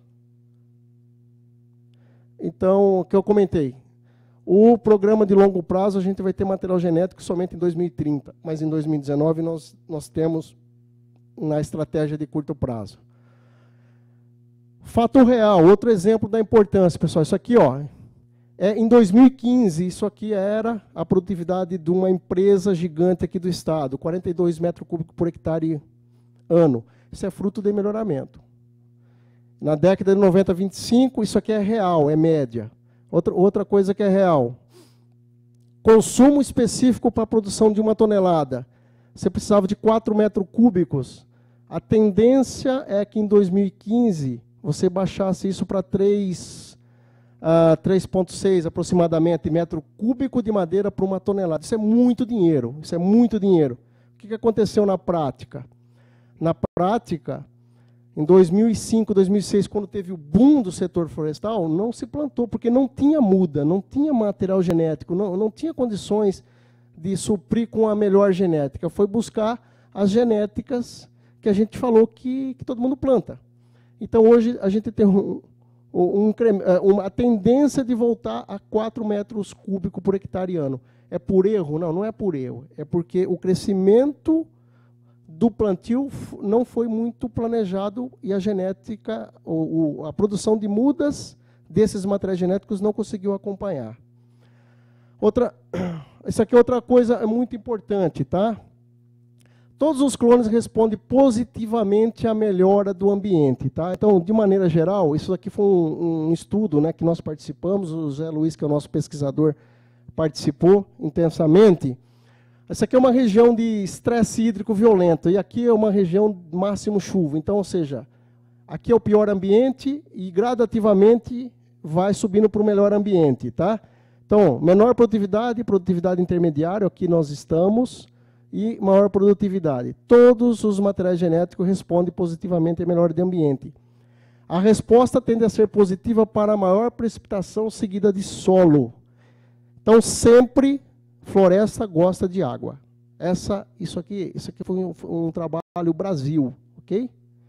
Então, o que eu comentei, o programa de longo prazo, a gente vai ter material genético somente em 2030, mas em 2019 nós temos na estratégia de curto prazo. Fato real, outro exemplo da importância, pessoal, isso aqui, em 2015, isso aqui era a produtividade de uma empresa gigante aqui do estado, 42 metros cúbicos por hectare ano. Isso é fruto de melhoramento. Na década de 90 a 25, isso aqui é real, é média. Outra coisa que é real. Consumo específico para a produção de 1 tonelada. Você precisava de 4 metros cúbicos. A tendência é que em 2015 você baixasse isso para 3,6 aproximadamente metro cúbico de madeira por 1 tonelada. Isso é muito dinheiro. Isso é muito dinheiro. O que aconteceu na prática? Na prática, em 2005, 2006, quando teve o boom do setor florestal, não se plantou, porque não tinha muda, não tinha material genético, não tinha condições de suprir com a melhor genética. Foi buscar as genéticas que a gente falou que todo mundo planta. Então, hoje, a gente tem uma tendência de voltar a 4 metros cúbicos por hectare ano. É por erro? Não, não é por erro. É porque o crescimento do plantio não foi muito planejado e a genética, a produção de mudas desses materiais genéticos não conseguiu acompanhar. Isso aqui é outra coisa muito importante, tá? Todos os clones respondem positivamente à melhora do ambiente, tá? Então, de maneira geral, isso aqui foi um estudo, né, que nós participamos, o Zé Luiz, que é o nosso pesquisador, participou intensamente. Essa aqui é uma região de estresse hídrico violento, e aqui é uma região máximo chuva. Então, ou seja, aqui é o pior ambiente e gradativamente vai subindo para o melhor ambiente. Tá? Então, menor produtividade, produtividade intermediária, aqui nós estamos, e maior produtividade. Todos os materiais genéticos respondem positivamente à melhora de ambiente. A resposta tende a ser positiva para a maior precipitação seguida de solo. Então, sempre floresta gosta de água. Isso aqui foi um trabalho Brasil, ok?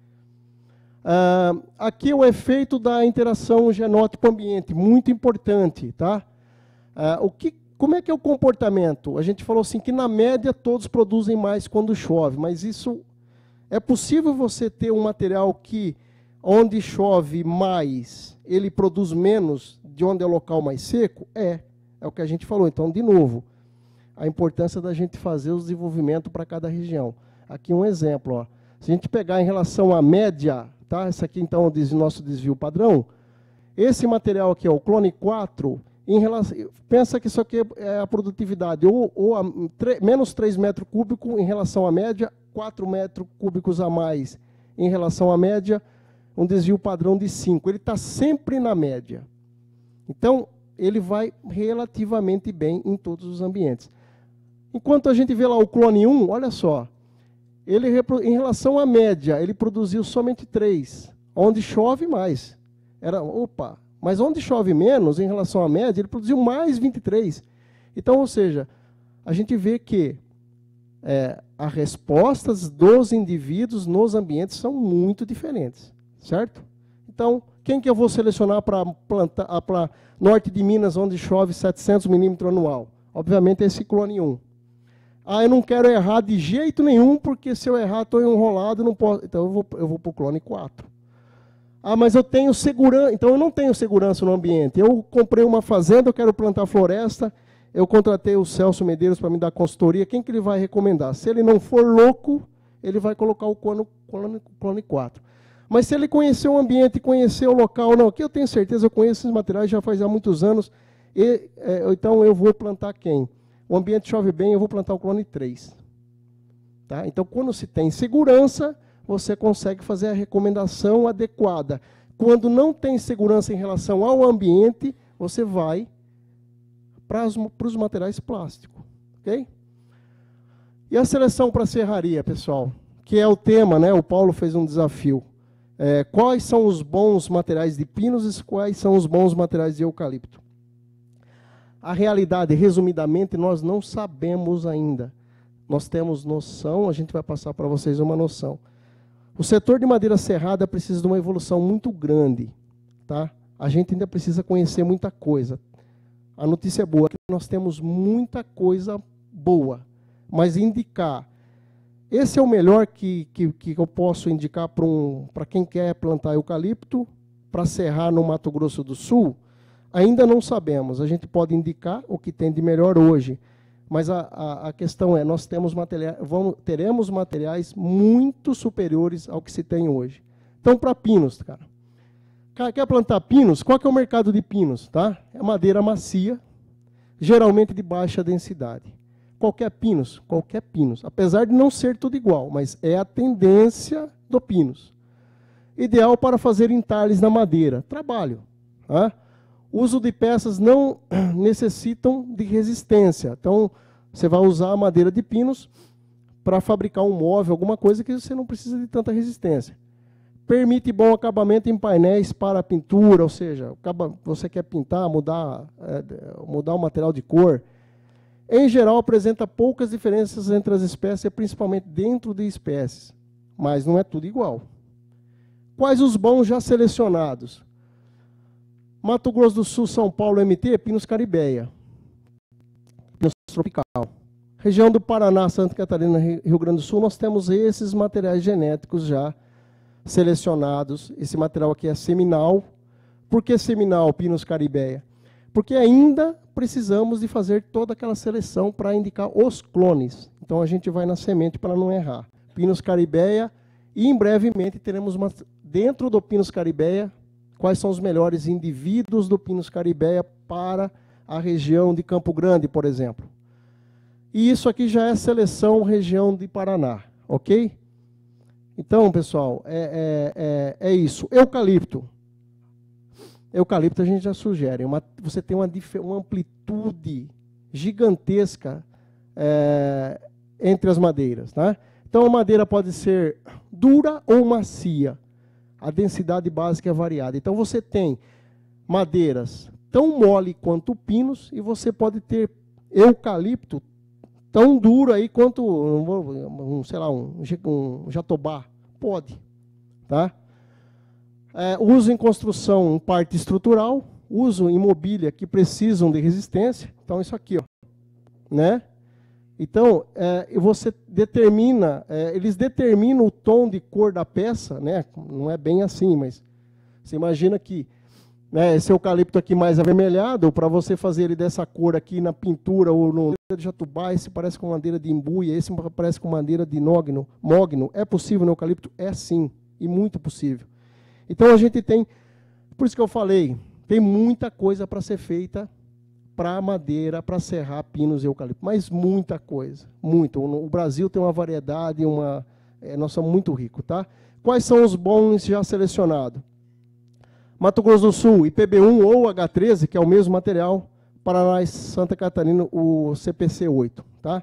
Aqui é o efeito da interação genótipo-ambiente, muito importante, tá? Como é que é o comportamento? A gente falou assim que na média todos produzem mais quando chove, mas isso é possível você ter um material que onde chove mais, ele produz menos de onde é o local mais seco? É o que a gente falou. Então, de novo, a importância da gente fazer o desenvolvimento para cada região. Aqui um exemplo. Se a gente pegar em relação à média, tá? Esse aqui, então, é o nosso desvio padrão. Esse material aqui, o clone 4, pensa que isso aqui é a produtividade, menos 3 metros cúbicos em relação à média, 4 metros cúbicos a mais em relação à média, um desvio padrão de 5. Ele está sempre na média. Então, ele vai relativamente bem em todos os ambientes. Enquanto a gente vê lá o clone 1, olha só, em relação à média, ele produziu somente 3, onde chove mais. Mas onde chove menos, em relação à média, ele produziu mais 23. Então, ou seja, a gente vê que as respostas dos indivíduos nos ambientes são muito diferentes, certo? Então, quem que eu vou selecionar para plantar para norte de Minas, onde chove 700 milímetros anual? Obviamente é esse clone 1. Ah, eu não quero errar de jeito nenhum, porque se eu errar estou enrolado, não posso. Então eu vou para o clone 4. Ah, mas eu tenho segurança. Então eu não tenho segurança no ambiente. Eu comprei uma fazenda, eu quero plantar floresta, eu contratei o Celso Medeiros para me dar consultoria. Quem que ele vai recomendar? Se ele não for louco, ele vai colocar o clone 4. Mas se ele conhecer o ambiente, conhecer o local, não, aqui eu tenho certeza, eu conheço esses materiais já faz há muitos anos, então eu vou plantar quem? O ambiente chove bem, eu vou plantar o clone 3. Tá? Então, quando se tem segurança, você consegue fazer a recomendação adequada. Quando não tem segurança em relação ao ambiente, você vai para os materiais plásticos. Okay? E a seleção para serraria, pessoal? Que é o tema, né? O Paulo fez um desafio. Quais são os bons materiais de pinos e quais são os bons materiais de eucalipto? A realidade, resumidamente, nós não sabemos ainda. Nós temos noção, a gente vai passar para vocês uma noção. O setor de madeira serrada precisa de uma evolução muito grande. Tá? A gente ainda precisa conhecer muita coisa. A notícia é boa, que nós temos muita coisa boa, mas indicar. Esse é o melhor que eu posso indicar para quem quer plantar eucalipto, para serrar no Mato Grosso do Sul. Ainda não sabemos. A gente pode indicar o que tem de melhor hoje. Mas a questão é, nós teremos materiais muito superiores ao que se tem hoje. Então, para pinos, cara. Quer plantar pinos? Qual que é o mercado de pinos? Tá? É madeira macia, geralmente de baixa densidade. Qualquer pinos, apesar de não ser tudo igual, mas é a tendência do pinos. Ideal para fazer entalhes na madeira. Trabalho. Tá? Uso de peças não necessitam de resistência. Então, você vai usar a madeira de pinos para fabricar um móvel, alguma coisa que você não precisa de tanta resistência. Permite bom acabamento em painéis para pintura, ou seja, você quer pintar, mudar o material de cor. Em geral, apresenta poucas diferenças entre as espécies, principalmente dentro de espécies, mas não é tudo igual. Quais os bons já selecionados? Mato Grosso do Sul, São Paulo, MT, Pinus caribeia. Pinus tropical. Região do Paraná, Santa Catarina, Rio Grande do Sul, nós temos esses materiais genéticos já selecionados. Esse material aqui é seminal. Por que seminal, Pinus caribeia? Porque ainda precisamos de fazer toda aquela seleção para indicar os clones. Então a gente vai na semente para não errar. Pinus caribeia, e em brevemente teremos dentro do Pinus caribeia, quais são os melhores indivíduos do Pinus caribeia para a região de Campo Grande, por exemplo. E isso aqui já é seleção região de Paraná, ok? Então, pessoal, é isso. Eucalipto. Eucalipto a gente já sugere. Você tem uma amplitude gigantesca entre as madeiras. Tá? Então, a madeira pode ser dura ou macia. A densidade básica é variada. Então, você tem madeiras tão mole quanto pinos e você pode ter eucalipto tão duro aí quanto, sei lá, um jatobá. Pode. Tá? Uso em construção, parte estrutural. Uso em mobília que precisam de resistência. Então, isso aqui. Ó, né? Então, você determina, eles determinam o tom de cor da peça, né? Não é bem assim, mas você imagina que esse eucalipto aqui mais avermelhado, para você fazer ele dessa cor aqui na pintura ou no de jatubá, esse parece com madeira de imbuia, esse parece com madeira de mogno. É possível no eucalipto? É sim, e muito possível. Então a gente tem, por isso que eu falei, tem muita coisa para ser feita para madeira, para serrar pinos e eucalipto, mas muita coisa, muito. O Brasil tem uma variedade, nós somos muito ricos, tá? Quais são os bons já selecionados? Mato Grosso do Sul, IPB1 ou H13, que é o mesmo material, Paraná e Santa Catarina, o CPC8. Tá?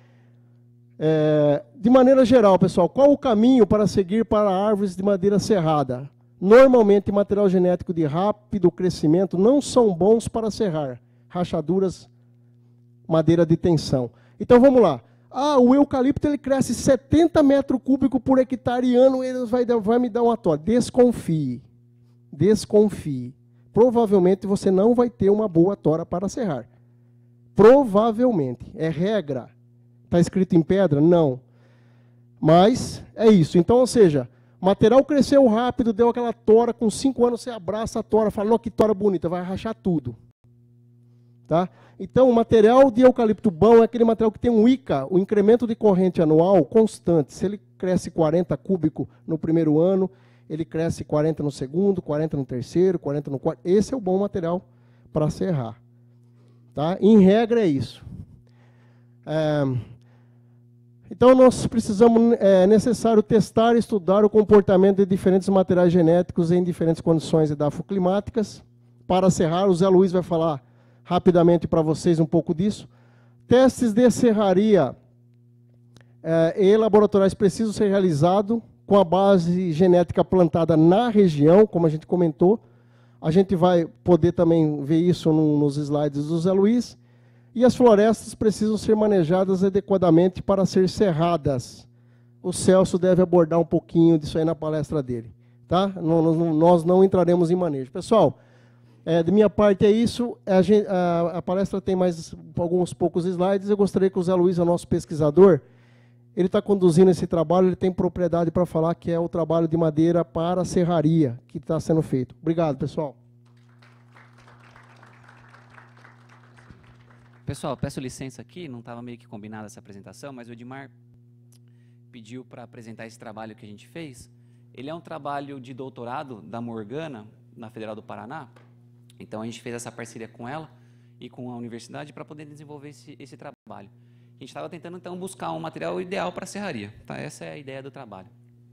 De maneira geral, pessoal, qual o caminho para seguir para árvores de madeira serrada? Normalmente, material genético de rápido crescimento não são bons para serrar. Rachaduras, madeira de tensão. Então, vamos lá. O eucalipto ele cresce 70 metros cúbicos por hectare ano, ele vai me dar uma torre. Desconfie. desconfie. Provavelmente você não vai ter uma boa tora para serrar. Provavelmente. É regra. Está escrito em pedra? Não. Mas é isso. Então, ou seja, o material cresceu rápido, deu aquela tora, com 5 anos você abraça a tora, fala, que tora bonita, vai rachar tudo. Tá? Então, o material de eucalipto bom é aquele material que tem um ICA, o incremento de corrente anual constante. Se ele cresce 40 cúbico no primeiro ano, ele cresce 40 no segundo, 40 no terceiro, 40 no quarto. Esse é o bom material para serrar. Tá? Em regra é isso. Então, nós precisamos, é necessário testar e estudar o comportamento de diferentes materiais genéticos em diferentes condições edafoclimáticas. Para serrar, o Zé Luiz vai falar rapidamente para vocês um pouco disso. Testes de serraria e laboratoriais precisam ser realizados com a base genética plantada na região, como a gente comentou. A gente vai poder também ver isso nos slides do Zé Luiz. E as florestas precisam ser manejadas adequadamente para ser serradas. O Celso deve abordar um pouquinho disso aí na palestra dele. Tá? Nós não entraremos em manejo. Pessoal, de minha parte é isso. A palestra tem mais alguns poucos slides. Eu gostaria que o Zé Luiz, o nosso pesquisador, ele está conduzindo esse trabalho, ele tem propriedade para falar que é o trabalho de madeira para serraria que está sendo feito. Obrigado, pessoal. Pessoal, peço licença aqui, não estava meio que combinada essa apresentação, mas o Edmar pediu para apresentar esse trabalho que a gente fez. Ele é um trabalho de doutorado da Morgana, na Federal do Paraná. Então, a gente fez essa parceria com ela e com a universidade para poder desenvolver esse trabalho. A gente estava tentando, então, buscar um material ideal para a serraria. Tá? Essa é a ideia do trabalho.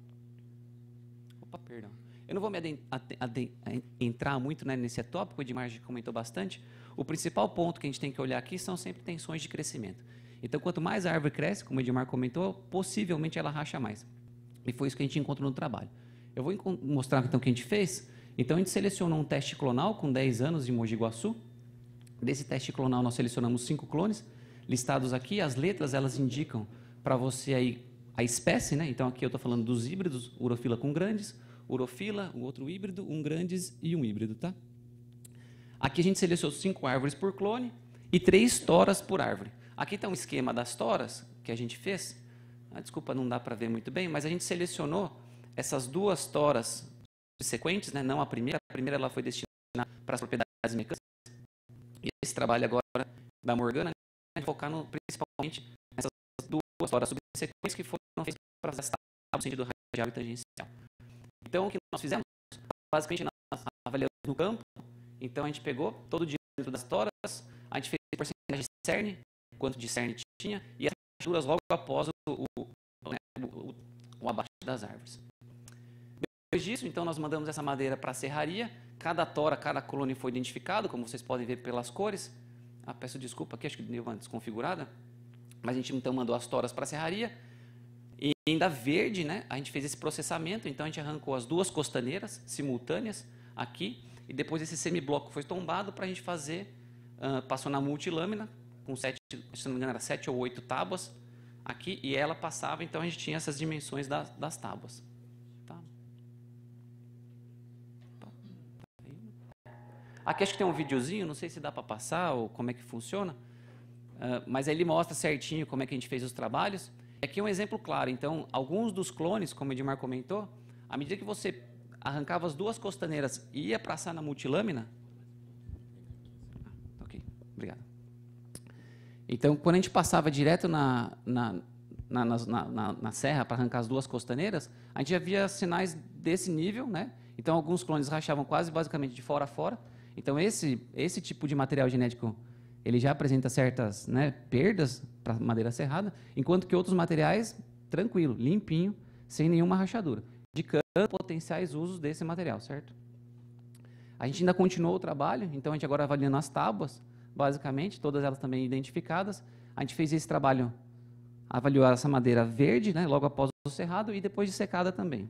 Opa, perdão. Eu não vou me entrar muito, né, nesse tópico, o Edmar já comentou bastante. O principal ponto que a gente tem que olhar aqui são sempre tensões de crescimento. Então, quanto mais a árvore cresce, como o Edmar comentou, possivelmente ela racha mais. E foi isso que a gente encontrou no trabalho. Eu vou mostrar então o que a gente fez. Então, a gente selecionou um teste clonal com 10 anos de Mogi Guaçu. Desse teste clonal, nós selecionamos 5 clones, listados aqui. As letras, elas indicam para você aí a espécie, né? Então, aqui eu estou falando dos híbridos, urofila com grandes, urofila, o outro híbrido, um grandes e um híbrido, tá? Aqui a gente selecionou 5 árvores por clone e 3 toras por árvore. Aqui está um esquema das toras que a gente fez. Desculpa, não dá para ver muito bem, mas a gente selecionou essas 2 toras subsequentes, né? Não a primeira ela foi destinada para as propriedades mecânicas. E esse trabalho agora da Morgana é focar principalmente nessas 2 toras subsequentes que foram feitas para gastar no sentido radial e tangencial. Então, o que nós fizemos, basicamente, nós avaliamos no campo. Então, a gente pegou todo o diâmetro das toras, a gente fez porcentagem de cerne, quanto de cerne tinha, e as rachaduras logo após o abate das árvores. Depois disso, então, nós mandamos essa madeira para a serraria. Cada tora, cada colônia foi identificado, como vocês podem ver pelas cores. Peço desculpa aqui, acho que deu uma desconfigurada. Mas a gente, então, mandou as toras para a serraria. E ainda verde, né, a gente fez esse processamento, então a gente arrancou as 2 costaneiras simultâneas aqui, e depois esse semibloco foi tombado para a gente fazer, passou na multilâmina, com 7, se não me engano, era 7 ou 8 tábuas aqui, e ela passava, então a gente tinha essas dimensões das tábuas. Tá? Aqui acho que tem um videozinho, não sei se dá para passar ou como é que funciona, mas aí ele mostra certinho como é que a gente fez os trabalhos. Aqui é um exemplo claro. Então, alguns dos clones, como o Edmar comentou, à medida que você arrancava as 2 costaneiras e ia passar na multilâmina... Ok, obrigado. Então, quando a gente passava direto na serra para arrancar as 2 costaneiras, a gente já via sinais desse nível, né? Então, alguns clones rachavam quase basicamente de fora a fora. Então, esse tipo de material genético, ele já apresenta certas, né, perdas para madeira serrada, enquanto que outros materiais, tranquilo, limpinho, sem nenhuma rachadura, indicando potenciais usos desse material, certo? A gente ainda continuou o trabalho, então a gente agora avaliando as tábuas, basicamente, todas elas também identificadas. A gente fez esse trabalho, avaliou essa madeira verde, né, logo após o cerrado, e depois de secada também.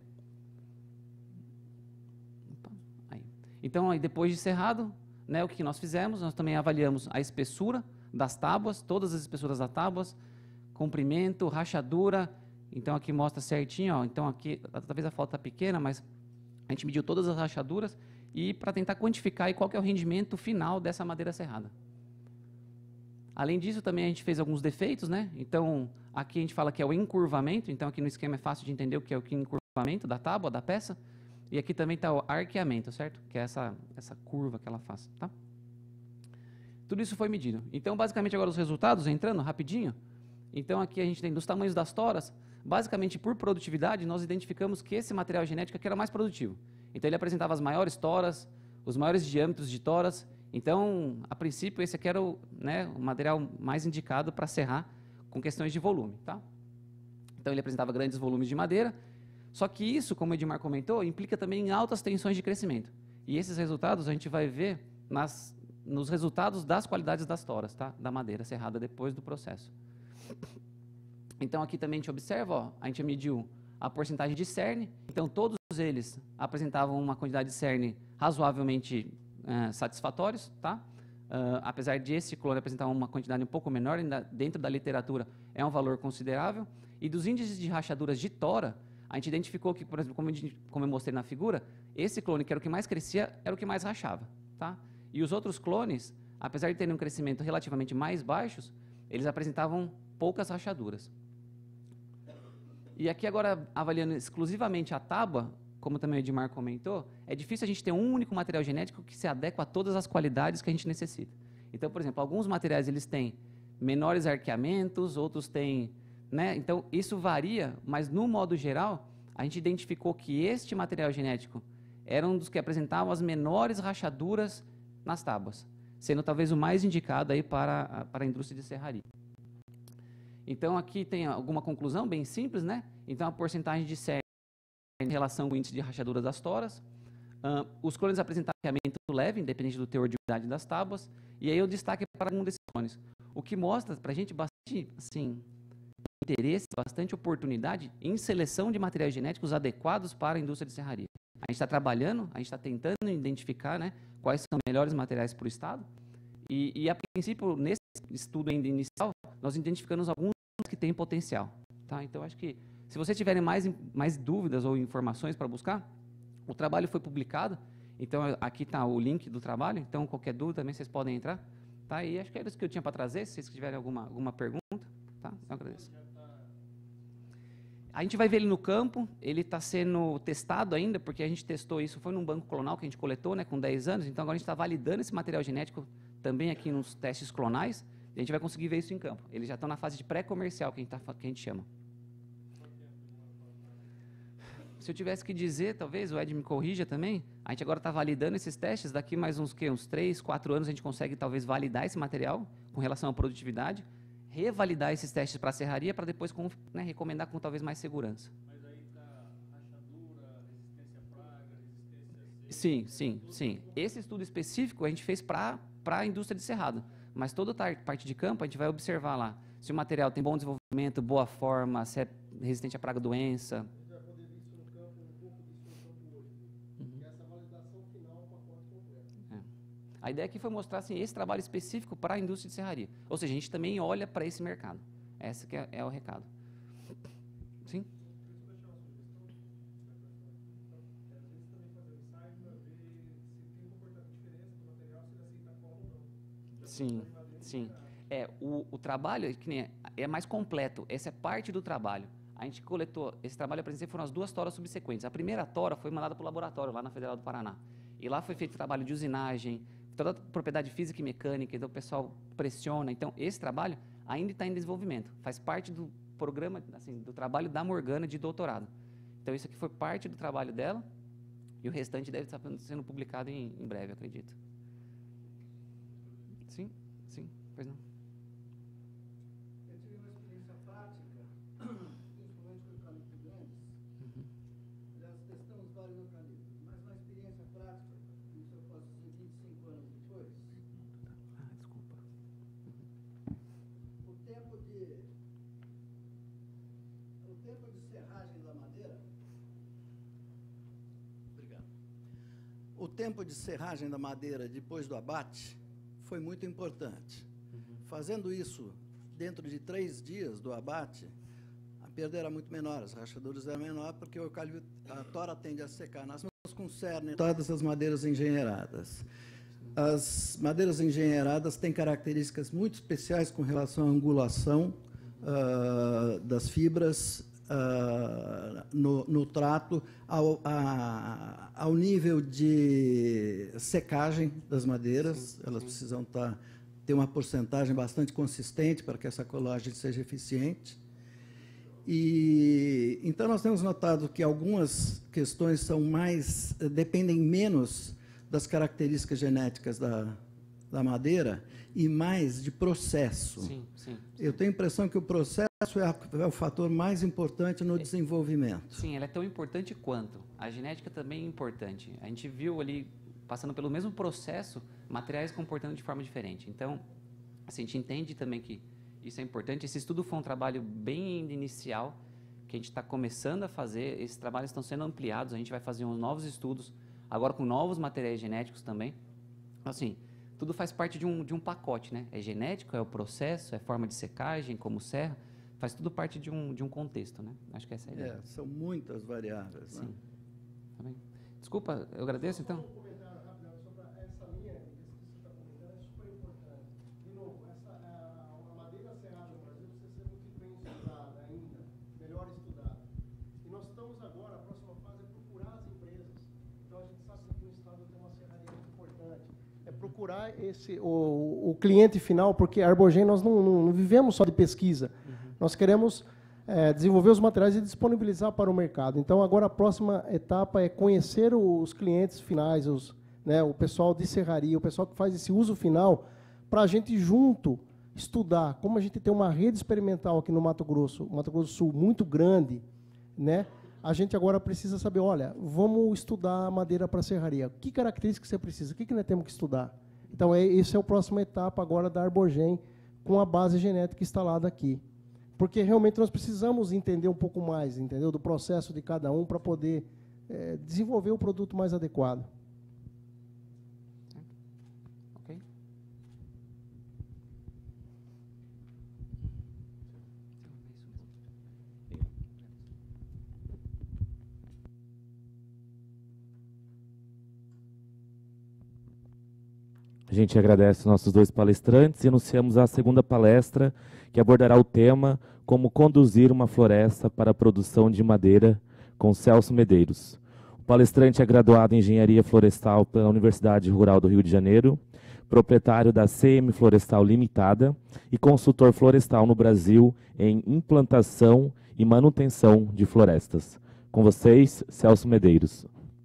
Então, aí, depois de cerrado, né, o que nós fizemos? Nós também avaliamos a espessura das tábuas, todas as espessuras das tábuas, comprimento, rachadura. Então, aqui mostra certinho. Ó, então, aqui, talvez a foto está pequena, mas a gente mediu todas as rachaduras e para tentar quantificar aí qual que é o rendimento final dessa madeira serrada. Além disso, também a gente fez alguns defeitos, né? Então, aqui a gente fala que é o encurvamento, então aqui no esquema é fácil de entender o que é o encurvamento da tábua, da peça, e aqui também está o arqueamento, certo? Que é essa curva que ela faz, tá? Tudo isso foi medido. Então, basicamente, agora os resultados, entrando rapidinho. Então, aqui a gente tem dos tamanhos das toras, basicamente por produtividade, nós identificamos que esse material genético aqui era mais produtivo. Então, ele apresentava as maiores toras, os maiores diâmetros de toras. Então, a princípio, esse aqui era o material mais indicado para serrar com questões de volume, tá? Então, ele apresentava grandes volumes de madeira, só que isso, como o Edmar comentou, implica também em altas tensões de crescimento. E esses resultados a gente vai ver nos resultados das qualidades das toras, tá? Da madeira serrada depois do processo. Então, aqui também a gente observa, ó, a gente mediu a porcentagem de cerne, então todos eles apresentavam uma quantidade de cerne razoavelmente satisfatórios, tá? Apesar de esse clone apresentar uma quantidade um pouco menor, ainda dentro da literatura é um valor considerável. E dos índices de rachaduras de tora, a gente identificou que, por exemplo, como eu mostrei na figura, esse clone, que era o que mais crescia, era o que mais rachava, tá? E os outros clones, apesar de terem um crescimento relativamente mais baixos, eles apresentavam poucas rachaduras. E aqui agora, avaliando exclusivamente a tábua, como também o Edmar comentou, é difícil a gente ter um único material genético que se adequa a todas as qualidades que a gente necessita. Então, por exemplo, alguns materiais eles têm menores arqueamentos, outros têm, né? Então, isso varia, mas no modo geral, a gente identificou que este material genético era um dos que apresentavam as menores rachaduras nas tábuas, sendo talvez o mais indicado aí para a indústria de serraria. Então, aqui tem alguma conclusão bem simples, né? Então, a porcentagem de cerne em relação ao índice de rachadura das toras. Os clones apresentavam arqueamento leve, independente do teor de umidade das tábuas. E aí eu destaque para um desses clones. O que mostra para a gente bastante assim, interesse, bastante oportunidade em seleção de materiais genéticos adequados para a indústria de serraria. A gente está trabalhando, a gente está tentando identificar, né, quais são os melhores materiais para o estado. E a princípio, nesse estudo ainda inicial, nós identificamos alguns que têm potencial. Tá? Então, acho que se vocês tiverem mais dúvidas ou informações para buscar, o trabalho foi publicado, então aqui está o link do trabalho, então qualquer dúvida também vocês podem entrar. Tá? E acho que era isso que eu tinha para trazer, se vocês tiverem alguma pergunta, tá? Eu agradeço. A gente vai ver ele no campo, ele está sendo testado ainda, porque a gente testou isso, foi num banco clonal que a gente coletou, né, com 10 anos, então agora a gente está validando esse material genético também aqui nos testes clonais, e a gente vai conseguir ver isso em campo. Eles já estão na fase de pré-comercial, que a gente chama. Se eu tivesse que dizer, talvez, o Ed me corrija também, a gente agora está validando esses testes, daqui mais uns 3, 4 anos a gente consegue talvez validar esse material com relação à produtividade, revalidar esses testes para a serraria, para depois recomendar com talvez mais segurança. Mas aí está rachadura, resistência à praga, resistência a seca. Sim. Esse estudo específico a gente fez para a indústria de cerrado, mas toda a parte de campo a gente vai observar lá se o material tem bom desenvolvimento, boa forma, se é resistente à praga, doença. A ideia aqui foi mostrar assim, esse trabalho específico para a indústria de serraria. Ou seja, a gente também olha para esse mercado. Esse que é o recado. Sim? Sim. O trabalho que nem é mais completo. Essa é parte do trabalho. A gente coletou, esse trabalho, por exemplo, foram as 2 toras subsequentes. A primeira tora foi mandada para o laboratório, lá na Federal do Paraná. E lá foi feito trabalho de usinagem, toda a propriedade física e mecânica, então o pessoal pressiona. Então, esse trabalho ainda está em desenvolvimento, faz parte do programa, assim, do trabalho da Morgana de doutorado. Então, isso aqui foi parte do trabalho dela, e o restante deve estar sendo publicado em breve, eu acredito. Sim, pois não. Eu tive uma experiência prática, principalmente com eucalipto grandes. Aliás, testamos vários eucaliptos, mas uma experiência prática, isso eu posso dizer 25 anos depois. Desculpa. O tempo de serragem da madeira. Obrigado. O tempo de serragem da madeira depois do abate foi muito importante. Fazendo isso dentro de 3 dias do abate, a perda era muito menor, as rachaduras eram menores, porque o eucalipto, a tora tende a secar nas mãos concerne todas as madeiras engenheiradas. As madeiras engenheiradas têm características muito especiais com relação à angulação das fibras no trato, ao nível de secagem das madeiras. Elas precisam ter uma porcentagem bastante consistente para que essa colagem seja eficiente. E então nós temos notado que algumas questões dependem menos das características genéticas da madeira e mais de processo. Sim, sim. Eu tenho a impressão que o processo é o fator mais importante no desenvolvimento. Sim, ela é tão importante quanto. A genética também é importante. A gente viu ali, passando pelo mesmo processo, materiais comportando de forma diferente. Então, assim, a gente entende também que isso é importante. Esse estudo foi um trabalho bem inicial, que a gente está começando a fazer. Esses trabalhos estão sendo ampliados. A gente vai fazer uns novos estudos, agora com novos materiais genéticos também. Assim, tudo faz parte de um pacote, né? É genético, é o processo, é forma de secagem, como serra, faz tudo parte de um contexto, né? Acho que essa é a ideia. São muitas variáveis. Sim. Né? Tá bem. Desculpa, eu agradeço, então. Um comentário rápido sobre essa linha que você está comentando, é super importante. De novo, a madeira serrada no Brasil precisa ser muito bem estudada ainda, melhor estudada. E nós estamos agora, a próxima fase é procurar as empresas. Então, a gente sabe que o Estado tem uma serraria muito importante. É procurar o cliente final, porque a Arborgen nós não vivemos só de pesquisa. Nós queremos desenvolver os materiais e disponibilizar para o mercado. Então, agora a próxima etapa é conhecer os clientes finais, o pessoal de serraria, o pessoal que faz esse uso final, para a gente junto estudar. Como a gente tem uma rede experimental aqui no Mato Grosso do Sul muito grande, né? A gente agora precisa saber, olha, vamos estudar a madeira para serraria. Que características você precisa? O que nós temos que estudar? Então, essa é a próxima etapa agora da Arborgen, com a base genética instalada aqui. Porque realmente nós precisamos entender um pouco mais, entendeu, do processo de cada um para poder desenvolver o produto mais adequado. Ok. A gente agradece os nossos dois palestrantes e anunciamos a segunda palestra, que abordará o tema Como conduzir uma floresta para a produção de madeira, com Celso Medeiros. O palestrante é graduado em Engenharia Florestal pela Universidade Rural do Rio de Janeiro, proprietário da CM Florestal Limitada e consultor florestal no Brasil em implantação e manutenção de florestas. Com vocês, Celso Medeiros.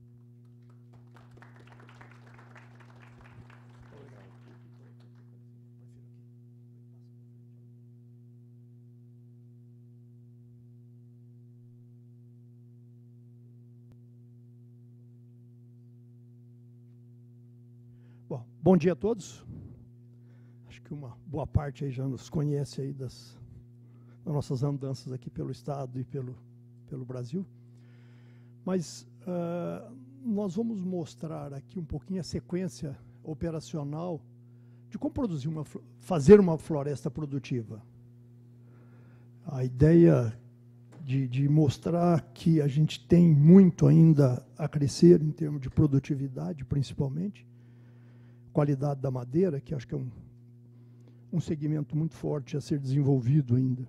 Bom dia a todos. Acho que uma boa parte aí já nos conhece aí das nossas andanças aqui pelo Estado e pelo Brasil. Mas nós vamos mostrar aqui um pouquinho a sequência operacional de como fazer uma floresta produtiva. A ideia de mostrar que a gente tem muito ainda a crescer em termos de produtividade, principalmente, qualidade da madeira, que acho que é um segmento muito forte a ser desenvolvido ainda.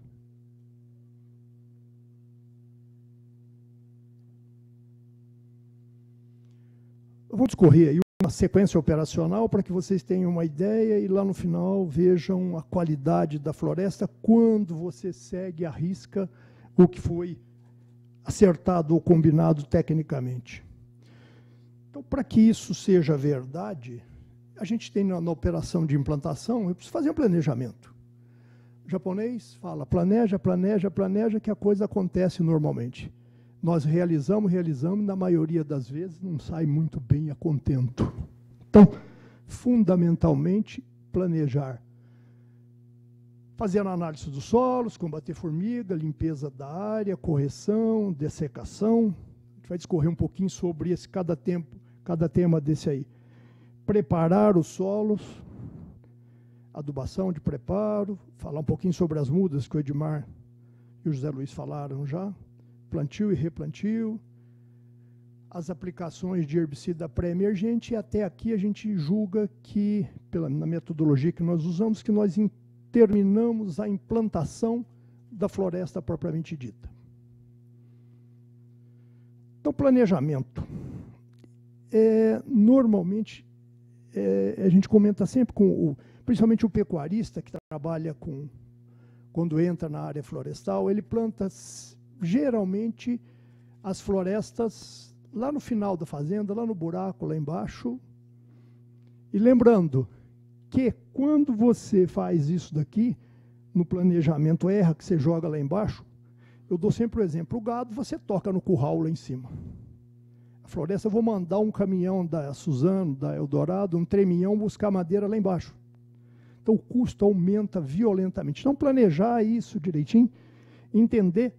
Vamos discorrer aí uma sequência operacional para que vocês tenham uma ideia e lá no final vejam a qualidade da floresta quando você segue à risca o que foi acertado ou combinado tecnicamente. Então, para que isso seja verdade, a gente tem na operação de implantação, eu preciso fazer um planejamento. O japonês fala, planeja, planeja, planeja, que a coisa acontece normalmente. Nós realizamos, na maioria das vezes não sai muito bem a contento. Então, fundamentalmente, planejar. Fazer a análise dos solos, combater formiga, limpeza da área, correção, dessecação. A gente vai discorrer um pouquinho sobre cada tema desse aí. Preparar os solos, adubação de preparo, falar um pouquinho sobre as mudas que o Edmar e o José Luiz falaram já, plantio e replantio, as aplicações de herbicida pré-emergente, e até aqui a gente julga que, na metodologia que nós usamos, que nós terminamos a implantação da floresta propriamente dita. Então, planejamento. Normalmente, a gente comenta sempre principalmente o pecuarista que trabalha quando entra na área florestal, ele planta geralmente as florestas lá no final da fazenda, lá no buraco, lá embaixo. E lembrando que quando você faz isso daqui, no planejamento erra, que você joga lá embaixo, eu dou sempre o exemplo, o gado você toca no curral lá em cima. A floresta eu vou mandar um caminhão da Suzano, da Eldorado, um tremião buscar madeira lá embaixo. Então o custo aumenta violentamente. Então planejar isso direitinho, entender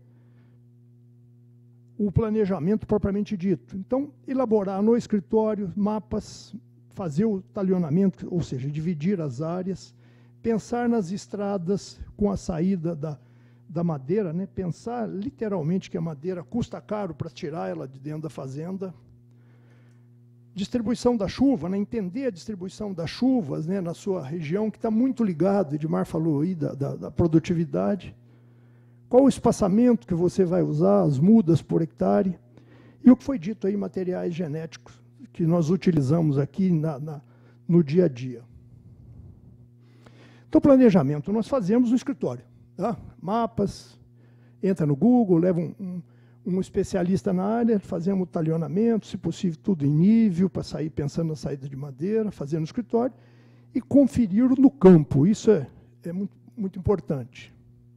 o planejamento propriamente dito. Então elaborar no escritório mapas, fazer o talhonamento, ou seja, dividir as áreas, pensar nas estradas com a saída da madeira, né? Pensar literalmente que a madeira custa caro para tirar ela de dentro da fazenda. Distribuição da chuva, né? Entender a distribuição das chuvas, né, na sua região, que está muito ligado, Edmar falou aí, da produtividade. Qual o espaçamento que você vai usar, as mudas por hectare. E o que foi dito aí, materiais genéticos, que nós utilizamos aqui no dia a dia. Então, planejamento nós fazemos no escritório. Tá? Mapas, entra no Google, leva um especialista na área, fazemos o talhonamento, se possível tudo em nível, para sair pensando na saída de madeira, fazer no escritório, e conferir no campo. Isso é muito, muito importante.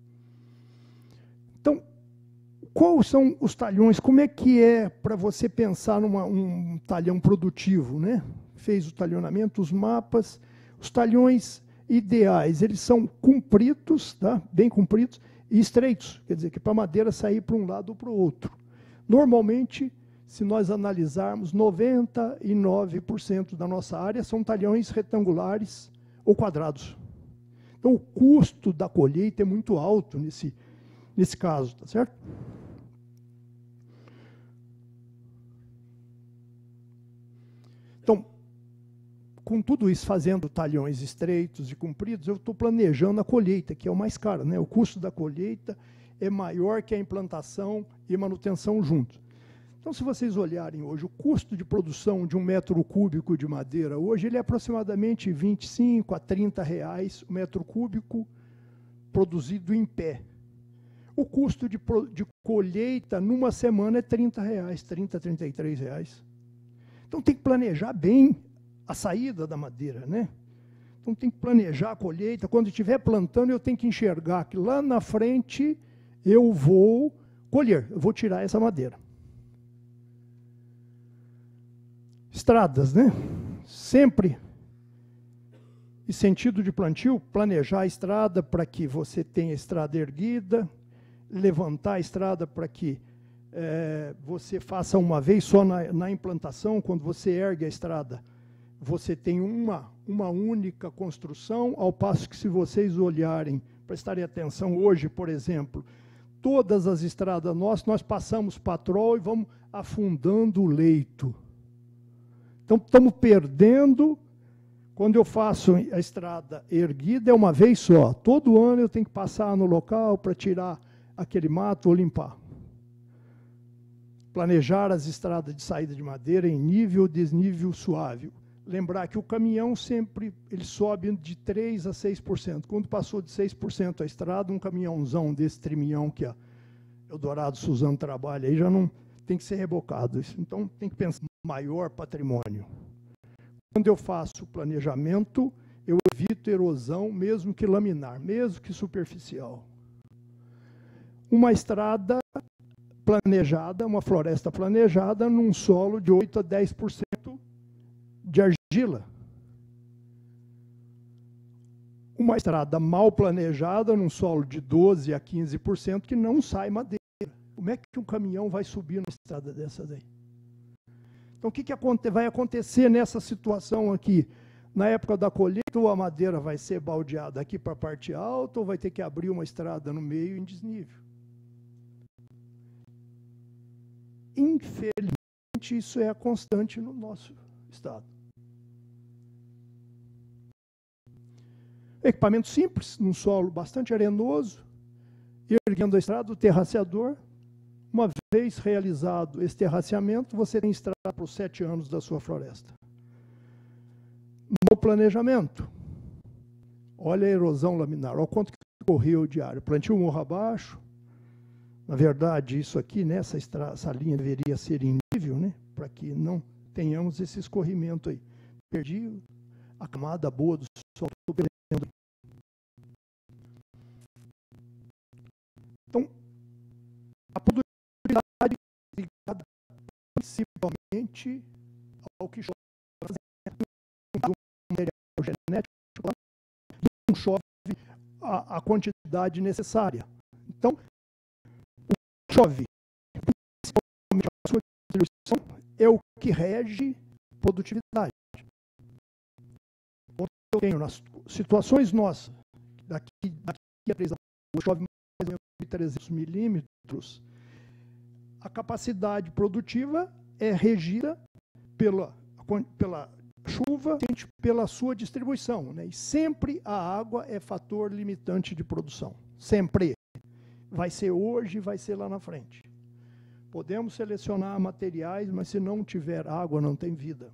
Então, quais são os talhões? Como é que é para você pensar um talhão produtivo, né? Fez o talhonamento, os mapas, os talhões ideais, eles são compridos, tá? Bem compridos, e estreitos, quer dizer, que para a madeira sair para um lado ou para o outro. Normalmente, se nós analisarmos, 99% da nossa área são talhões retangulares ou quadrados. Então, o custo da colheita é muito alto nesse caso, tá certo? Então, com tudo isso, fazendo talhões estreitos e compridos, eu estou planejando a colheita, que é o mais caro, né? O custo da colheita é maior que a implantação e manutenção juntos. Então, se vocês olharem hoje, o custo de produção de 1 metro cúbico de madeira, hoje ele é aproximadamente R$ 25 a R$ 30 o metro cúbico produzido em pé. O custo de colheita numa semana é R$ 30, R$ 30, R$ 33. Então, tem que planejar bem a saída da madeira, né? Então tem que planejar a colheita. Quando estiver plantando, eu tenho que enxergar que lá na frente eu vou colher, eu vou tirar essa madeira. Estradas, né? Sempre, em sentido de plantio, planejar a estrada para que você tenha a estrada erguida, levantar a estrada para que você faça uma vez só na implantação, quando você ergue a estrada, você tem uma única construção, ao passo que, se vocês olharem, prestarem atenção hoje, por exemplo, todas as estradas nós passamos patrol e vamos afundando o leito. Então, estamos perdendo. Quando eu faço a estrada erguida, é uma vez só. Todo ano eu tenho que passar no local para tirar aquele mato ou limpar. Planejar as estradas de saída de madeira em nível ou desnível suave. Lembrar que o caminhão sempre ele sobe de 3% a 6%. Quando passou de 6% a estrada, um caminhãozão desse trimião que a Eldorado Suzano trabalha aí já não tem que ser rebocado. Então tem que pensar em maior patrimônio. Quando eu faço o planejamento, eu evito erosão, mesmo que laminar, mesmo que superficial. Uma estrada planejada, uma floresta planejada num solo de 8% a 10% de argila. Uma estrada mal planejada num solo de 12% a 15% que não sai madeira. Como é que um caminhão vai subir numa estrada dessas aí? Então, o que vai acontecer nessa situação aqui? Na época da colheita, ou a madeira vai ser baldeada aqui para a parte alta, ou vai ter que abrir uma estrada no meio em desnível. Infelizmente, praticamente isso é a constante no nosso estado. Equipamento simples, num solo bastante arenoso, erguendo a estrada, o terraceador. Uma vez realizado esse terraceamento, você tem estrada para os 7 anos da sua floresta. No planejamento, olha a erosão laminar, olha o quanto que correu diário. Plantio morro abaixo. Na verdade, isso aqui, né, essa linha deveria ser em nível, né, para que não tenhamos esse escorrimento aí. Perdi a camada boa do solo. Então, a produtividade ligada principalmente ao que chove, um material genético, não chove a quantidade necessária. Então, o que chove, principalmente a sua distribuição, é o que rege a produtividade. Quando eu tenho nas situações nossas, daqui a 3 anos, chove mais ou menos 300 milímetros, a capacidade produtiva é regida pela chuva, pela sua distribuição, né? E sempre a água é fator limitante de produção. Sempre. Vai ser hoje, vai ser lá na frente. Podemos selecionar materiais, mas se não tiver água, não tem vida.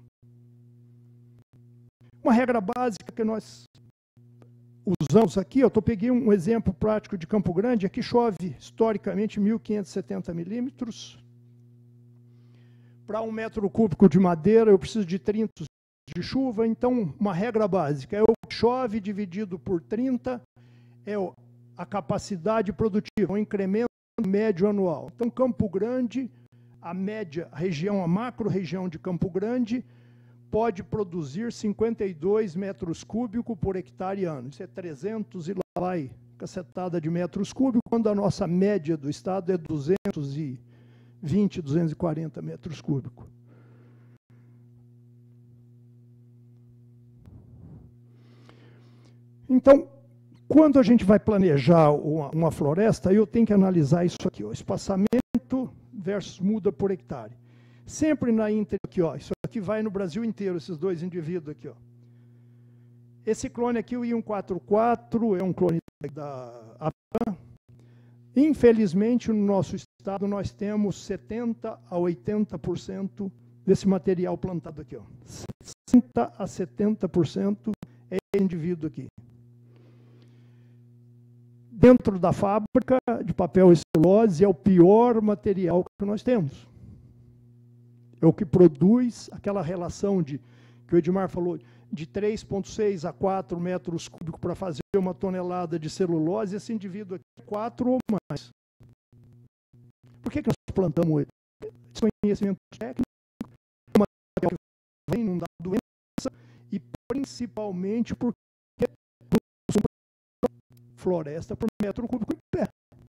Uma regra básica que nós usamos aqui, eu peguei um exemplo prático de Campo Grande, aqui chove historicamente 1.570 milímetros. Para 1 metro cúbico de madeira, eu preciso de 30 de chuva, então uma regra básica é o que chove dividido por 30, é a capacidade produtiva, o incremento médio anual. Então, Campo Grande, a média região, a macro-região de Campo Grande, pode produzir 52 metros cúbicos por hectare ano. Isso é 300 e lá vai cacetada de metros cúbicos, quando a nossa média do estado é 220, 240 metros cúbicos. Então, quando a gente vai planejar uma floresta, eu tenho que analisar isso aqui, ó, espaçamento versus muda por hectare. Sempre na íntegra aqui, ó, isso aqui vai no Brasil inteiro, esses dois indivíduos aqui, ó. Esse clone aqui, o I144, é um clone da APAN. Infelizmente, no nosso estado, nós temos 70% a 80% desse material plantado aqui, ó. 60% a 70% é esse indivíduo aqui. Dentro da fábrica de papel e celulose, é o pior material que nós temos. É o que produz aquela relação que o Edmar falou, de 3,6 a 4 metros cúbicos para fazer 1 tonelada de celulose, esse indivíduo aqui, 4 ou mais. Por que nós plantamos ele? Conhecimento técnico, uma material que vem, não dá doença, e principalmente porque floresta por metro cúbico em pé.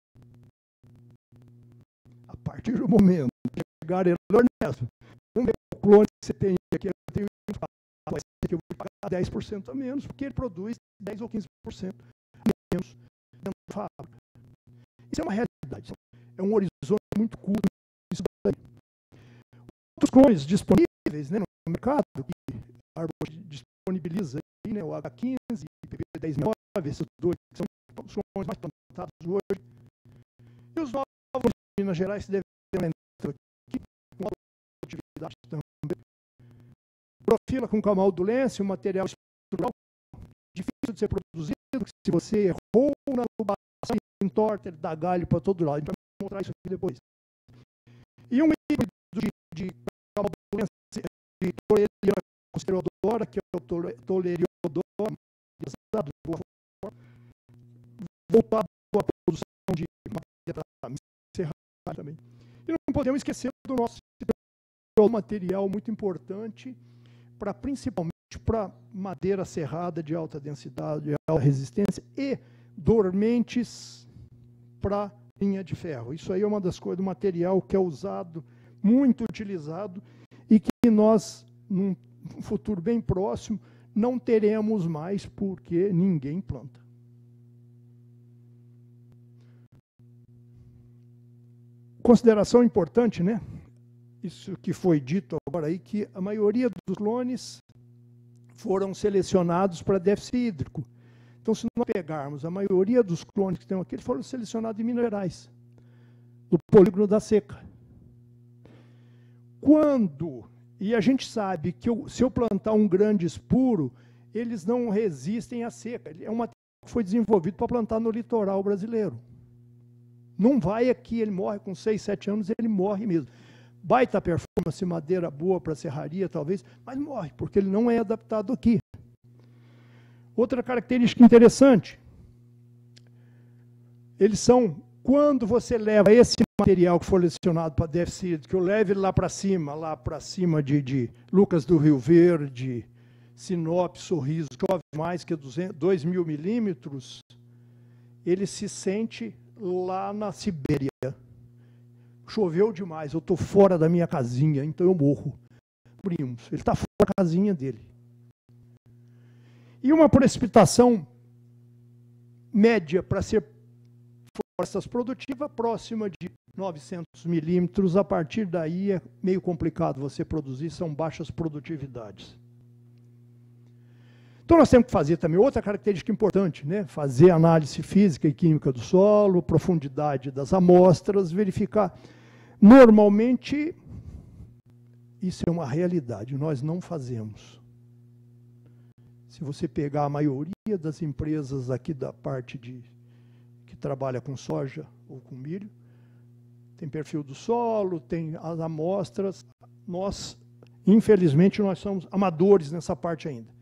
A partir do momento que chegar Ernesto, vamos ver o clone que você tem aqui, eu tenho que eu vou pagar 10% a menos, porque ele produz 10 ou 15% menos dentro da fábrica. Isso é uma realidade, é um horizonte muito curto. Isso daí. Outros clones disponíveis, né, no mercado, que a Arbor disponibiliza aí, né, o H15 e o PP1069, esses dois que são os clones mais plantados hoje. E os novos de Minas Gerais se devem ter aqui, com produtividade também. Profila com camaldulência, um material estrutural difícil de ser produzido, que se você errou na tubação, entorta, ele dá galho para todo lado. A gente vai mostrar isso aqui depois. E um híbrido de camaldulência de Toleriana com Stereodora, que é o Toleriodora, voltado à produção de madeira serrada também. E não podemos esquecer do nosso material muito importante, principalmente para madeira serrada de alta densidade, de alta resistência, e dormentes para linha de ferro. Isso aí é uma das coisas do material que é usado, muito utilizado, e que nós, num futuro bem próximo, não teremos mais porque ninguém planta. Consideração importante, né? isso que foi dito agora aí, que a maioria dos clones foram selecionados para déficit hídrico. Então, se nós pegarmos a maioria dos clones que tem aqui, eles foram selecionados em Minas Gerais, no polígono da seca. E a gente sabe que se eu plantar um grande espuro, eles não resistem à seca. É um material que foi desenvolvido para plantar no litoral brasileiro. Não vai aqui, ele morre com 6, 7 anos, ele morre mesmo. Baita performance, madeira boa para serraria, talvez, mas morre, porque ele não é adaptado aqui. Outra característica interessante, eles são, quando você leva esse material que foi selecionado para déficit, que eu leve lá para cima de Lucas do Rio Verde, Sinop, Sorriso, chove mais que 2.000 milímetros, ele se sente lá na Sibéria. Choveu demais, eu estou fora da minha casinha, então eu morro. Ele está fora da casinha dele. E uma precipitação média para ser florestas produtivas próxima de 900 milímetros. A partir daí é meio complicado você produzir, são baixas produtividades. Então nós temos que fazer também outra característica importante, né? Fazer análise física e química do solo, profundidade das amostras, verificar. Normalmente, isso é uma realidade, nós não fazemos. Se você pegar a maioria das empresas aqui da parte que trabalha com soja ou com milho, tem perfil do solo, tem as amostras. Nós, infelizmente, nós somos amadores nessa parte ainda.